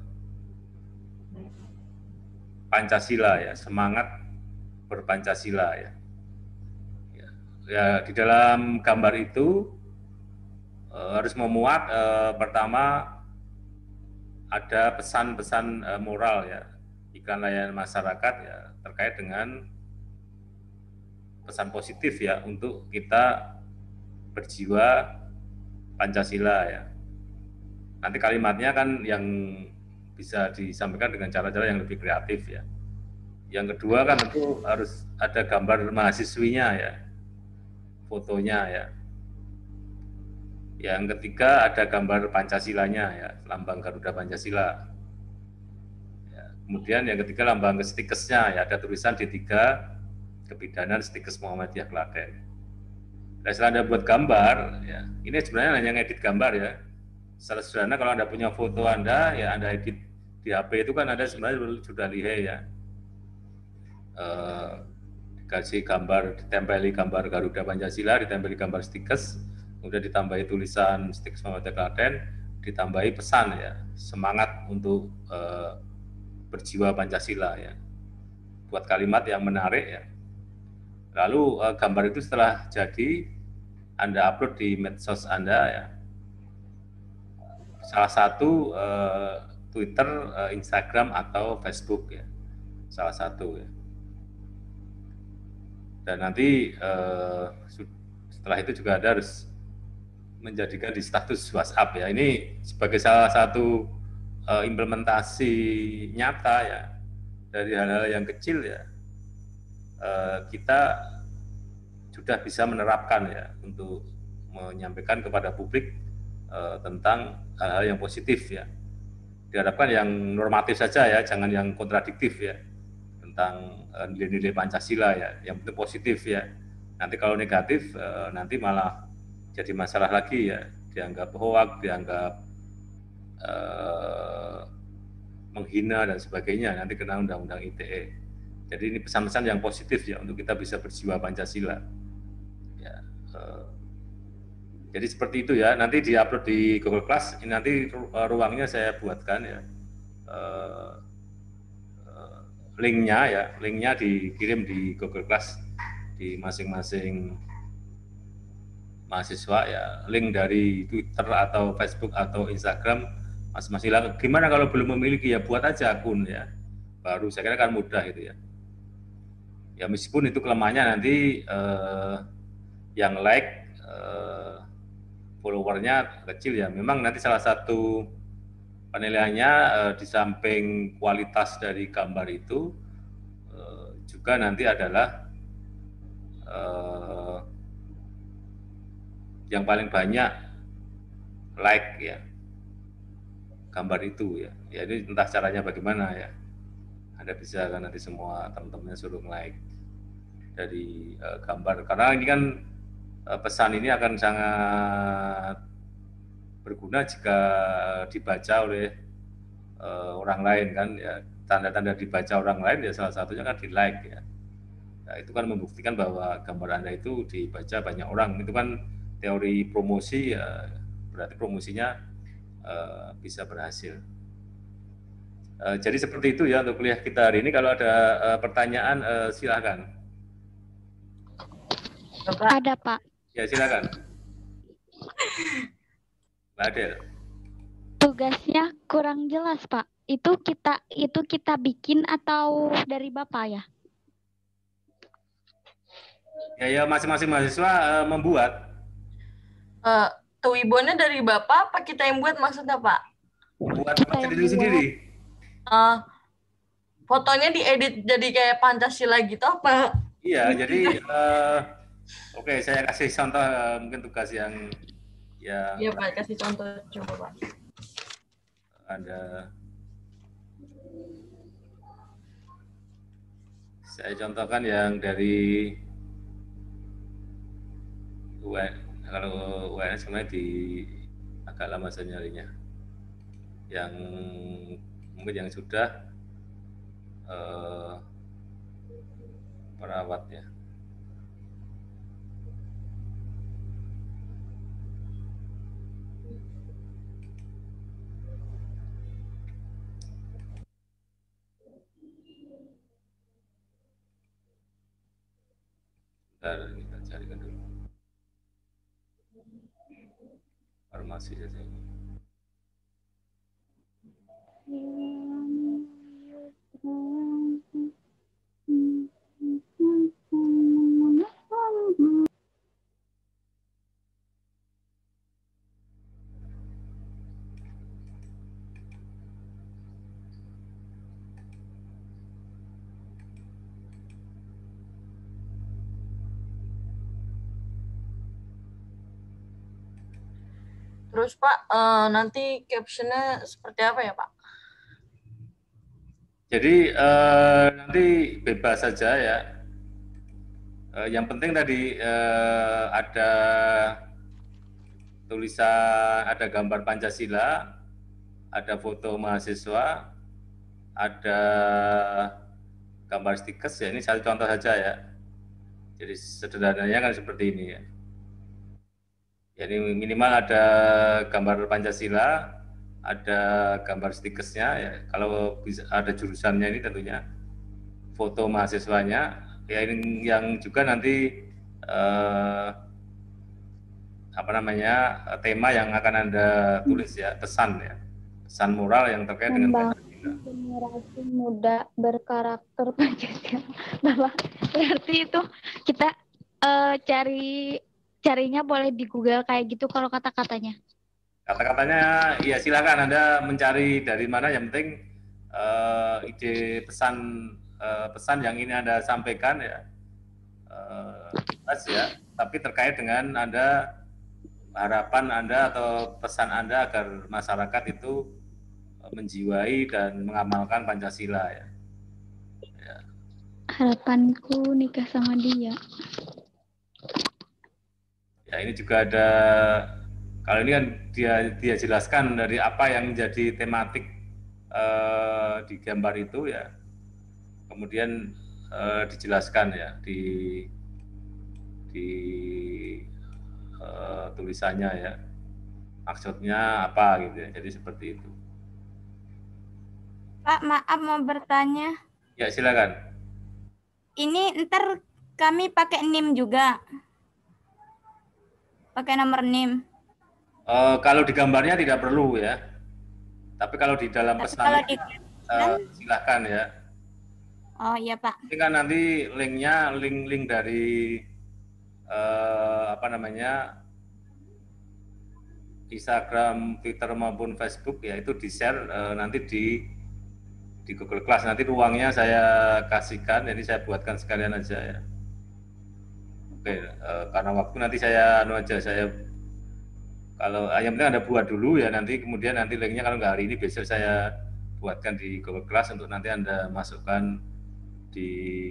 Pancasila ya, semangat berpancasila ya. ya. Ya di dalam gambar itu uh, harus memuat uh, pertama ada pesan-pesan uh, moral ya, iklan layanan masyarakat ya terkait dengan pesan positif ya untuk kita berjiwa Pancasila ya. Nanti kalimatnya kan yang bisa disampaikan dengan cara-cara yang lebih kreatif ya. Yang kedua kan tentu harus ada gambar mahasiswinya ya, fotonya ya. Yang ketiga ada gambar Pancasilanya ya, lambang Garuda Pancasila. Ya, kemudian yang ketiga lambang stikesnya ya, ada tulisan D tiga Kebidanan Stikes Muhammadiyah Klaten. Nah, setelah Anda buat gambar, ya, ini sebenarnya hanya ngedit gambar ya. Secara sederhana kalau Anda punya foto Anda, ya Anda edit di H P itu kan Anda sebenarnya sudah lihai ya. Eh, dikasih gambar, ditempeli gambar Garuda Pancasila, ditempeli gambar stikes, kemudian ditambahi tulisan Stikes Muhammadiyah Klaten, ditambahi pesan ya, semangat untuk eh, berjiwa Pancasila ya. Buat kalimat yang menarik ya. Lalu eh, gambar itu setelah jadi Anda upload di medsos Anda ya. Salah satu eh, Twitter, eh, Instagram atau Facebook ya. Salah satu ya. Dan nanti eh, setelah itu juga ada harus menjadikan di status WhatsApp ya. Ini sebagai salah satu eh, implementasi nyata ya dari hal-hal yang kecil ya. Eh, kita sudah bisa menerapkan ya untuk menyampaikan kepada publik eh, tentang hal-hal yang positif ya. Diharapkan yang normatif saja ya, jangan yang kontradiktif ya tentang eh, nilai-nilai Pancasila ya, yang penting positif ya. Nanti kalau negatif eh, nanti malah jadi masalah lagi ya, dianggap hoak, dianggap eh, menghina dan sebagainya, nanti kena undang-undang I T E. Jadi ini pesan-pesan yang positif ya untuk kita bisa berjiwa Pancasila. Ya, eh, jadi seperti itu ya. Nanti diupload di Google Class. Ini nanti ruangnya saya buatkan ya. Eh, eh, linknya ya, linknya dikirim di Google Class di masing-masing mahasiswa ya. Link dari Twitter atau Facebook atau Instagram masing-masing. Gimana kalau belum memiliki ya buat aja akun ya. Baru saya kira kan mudah itu ya. Ya meskipun itu kelemahannya nanti eh, yang like eh, followernya kecil ya. Memang nanti salah satu penilaiannya eh, di samping kualitas dari gambar itu eh, juga nanti adalah eh, yang paling banyak like ya gambar itu ya. Ya ini entah caranya bagaimana ya. Anda bisa kan nanti semua teman-temannya suruh like dari uh, gambar karena ini kan uh, pesan ini akan sangat berguna jika dibaca oleh uh, orang lain kan ya, tanda-tanda dibaca orang lain ya salah satunya kan di like ya. Nah, itu kan membuktikan bahwa gambar Anda itu dibaca banyak orang. Itu kan teori promosi ya, berarti promosinya uh, bisa berhasil. Uh, jadi seperti itu ya untuk kuliah kita hari ini. Kalau ada uh, pertanyaan uh, silakan. Bapak. Ada Pak. Ya silakan. Mbak Adel. Tugasnya kurang jelas Pak. Itu kita itu kita bikin atau dari Bapak ya? Ya ya masing-masing mahasiswa uh, membuat. Uh, Tuwibonnya dari Bapak apa kita yang buat maksudnya Pak? Buat sendiri sendiri. Uh, fotonya diedit jadi kayak Pancasila gitu apa? Iya, jadi uh, oke okay, saya kasih contoh uh, mungkin tugas yang yang Iya Pak, kasih contoh coba Pak. Ada saya contohkan yang dari U N, kalau U N sebenarnya di agak lama saya nyarinya. Yang mungkin yang sudah uh, perawat ya. Bentar, kita carikan dulu. Farmasi saja. Terus Pak, eh, nanti captionnya seperti apa ya Pak? Jadi eh, nanti bebas saja ya. Eh, yang penting tadi eh, ada tulisan, ada gambar Pancasila, ada foto mahasiswa, ada gambar stikers ya. Ini satu contoh saja ya. Jadi sederhananya kan seperti ini ya. Jadi minimal ada gambar Pancasila, ada gambar stikersnya ya. Kalau bisa ada jurusannya ini tentunya foto mahasiswanya. Ya ini yang juga nanti eh, apa namanya tema yang akan Anda tulis ya, pesan ya, pesan moral yang terkait dengan Pancasila. Generasi muda berkarakter Pancasila. Bahwa berarti itu kita eh, cari carinya boleh di Google kayak gitu kalau kata-katanya. Kata-katanya ya silakan Anda mencari dari mana, yang penting uh, ide pesan uh, pesan yang ini Anda sampaikan ya uh, ya, tapi terkait dengan Anda, harapan Anda atau pesan Anda agar masyarakat itu menjiwai dan mengamalkan Pancasila ya. Ya. Harapanku nikah sama dia. Ya ini juga ada, kalau ini kan dia dia jelaskan dari apa yang menjadi tematik eh, di gambar itu ya, kemudian eh, dijelaskan ya di di eh, tulisannya ya, maksudnya apa gitu ya, jadi seperti itu. Pak, maaf mau bertanya. Ya silakan. Ini ntar kami pakai N I M juga. Pakai nomor N I M. Uh, kalau di gambarnya tidak perlu ya, tapi kalau di dalam Tapi pesan kalau di uh, silahkan ya. Oh iya Pak. Ini kan nanti linknya link-link dari uh, apa namanya Instagram, Twitter maupun Facebook ya, itu di share uh, nanti di di Google Class. Nanti ruangnya saya kasihkan, jadi saya buatkan sekalian aja ya. Oke, uh, karena waktu nanti saya anu aja saya kalau yang penting Anda buat dulu ya, nanti kemudian nanti linknya kalau nggak hari ini besok saya buatkan di Google Class untuk nanti Anda masukkan di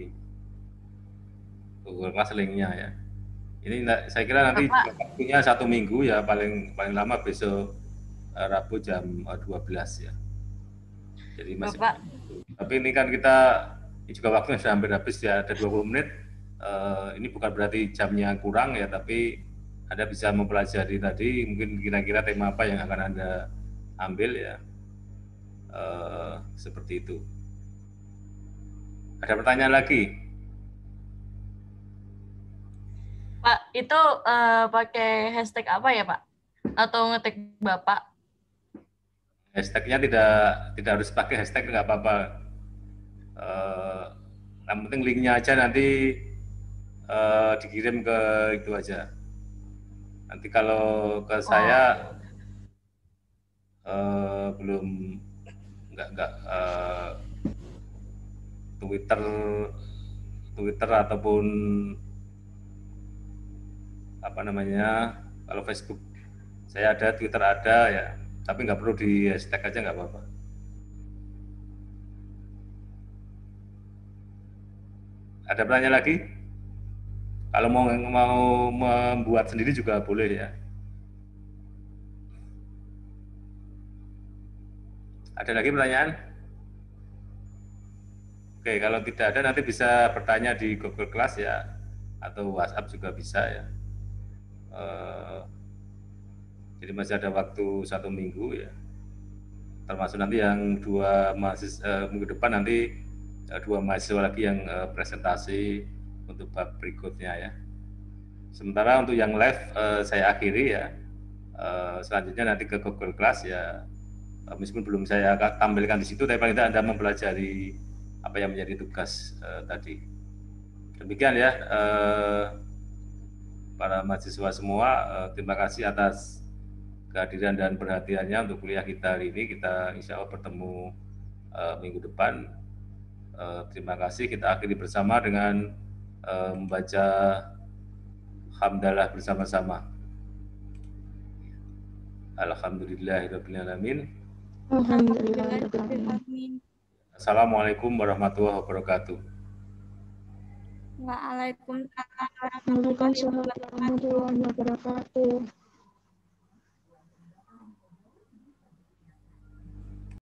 Google Class linknya ya. Ini saya kira nanti waktunya satu minggu ya, paling paling lama besok uh, Rabu jam uh, dua belas ya. Jadi masih. Bapak. Tapi ini kan kita ini juga waktunya sudah hampir habis ya, ada dua puluh menit. Uh, ini bukan berarti jamnya kurang ya, tapi Anda bisa mempelajari tadi mungkin kira-kira tema apa yang akan Anda ambil ya, uh, seperti itu. Ada pertanyaan lagi? Pak, itu uh, pakai hashtag apa ya Pak? Atau ngetik Bapak? Hashtagnya tidak tidak harus pakai hashtag, nggak apa-apa. Uh, yang penting linknya aja nanti uh, dikirim ke itu aja. Nanti kalau ke saya uh, belum nggak nggak uh, Twitter Twitter ataupun apa namanya, kalau Facebook saya ada, Twitter ada ya, tapi nggak perlu di hashtag aja, nggak apa-apa. Ada pertanyaan lagi? Kalau mau mau membuat sendiri juga boleh ya. Ada lagi pertanyaan? Oke, kalau tidak ada nanti bisa bertanya di Google Class ya, atau WhatsApp juga bisa ya. Uh, jadi masih ada waktu satu minggu ya. Termasuk nanti yang dua mahasiswa uh, minggu depan nanti uh, dua mahasiswa lagi yang uh, presentasi untuk bab berikutnya ya. Sementara untuk yang live uh, saya akhiri ya. Uh, selanjutnya nanti ke Google Class ya. Uh, meskipun belum saya tampilkan di situ, tapi paling tidak Anda mempelajari apa yang menjadi tugas uh, tadi. Demikian ya, uh, para mahasiswa semua. Uh, terima kasih atas kehadiran dan perhatiannya untuk kuliah kita hari ini. Kita insya Allah bertemu uh, minggu depan. Uh, terima kasih. Kita akhiri bersama dengan uh, membaca hamdalah bersama-sama. Alhamdulillahirabbil alamin. Alhamdulillahirrahmanirrahim. Assalamualaikum warahmatullahi wabarakatuh. Waalaikumsalam Waalaikumsalam warahmatullahi wabarakatuh.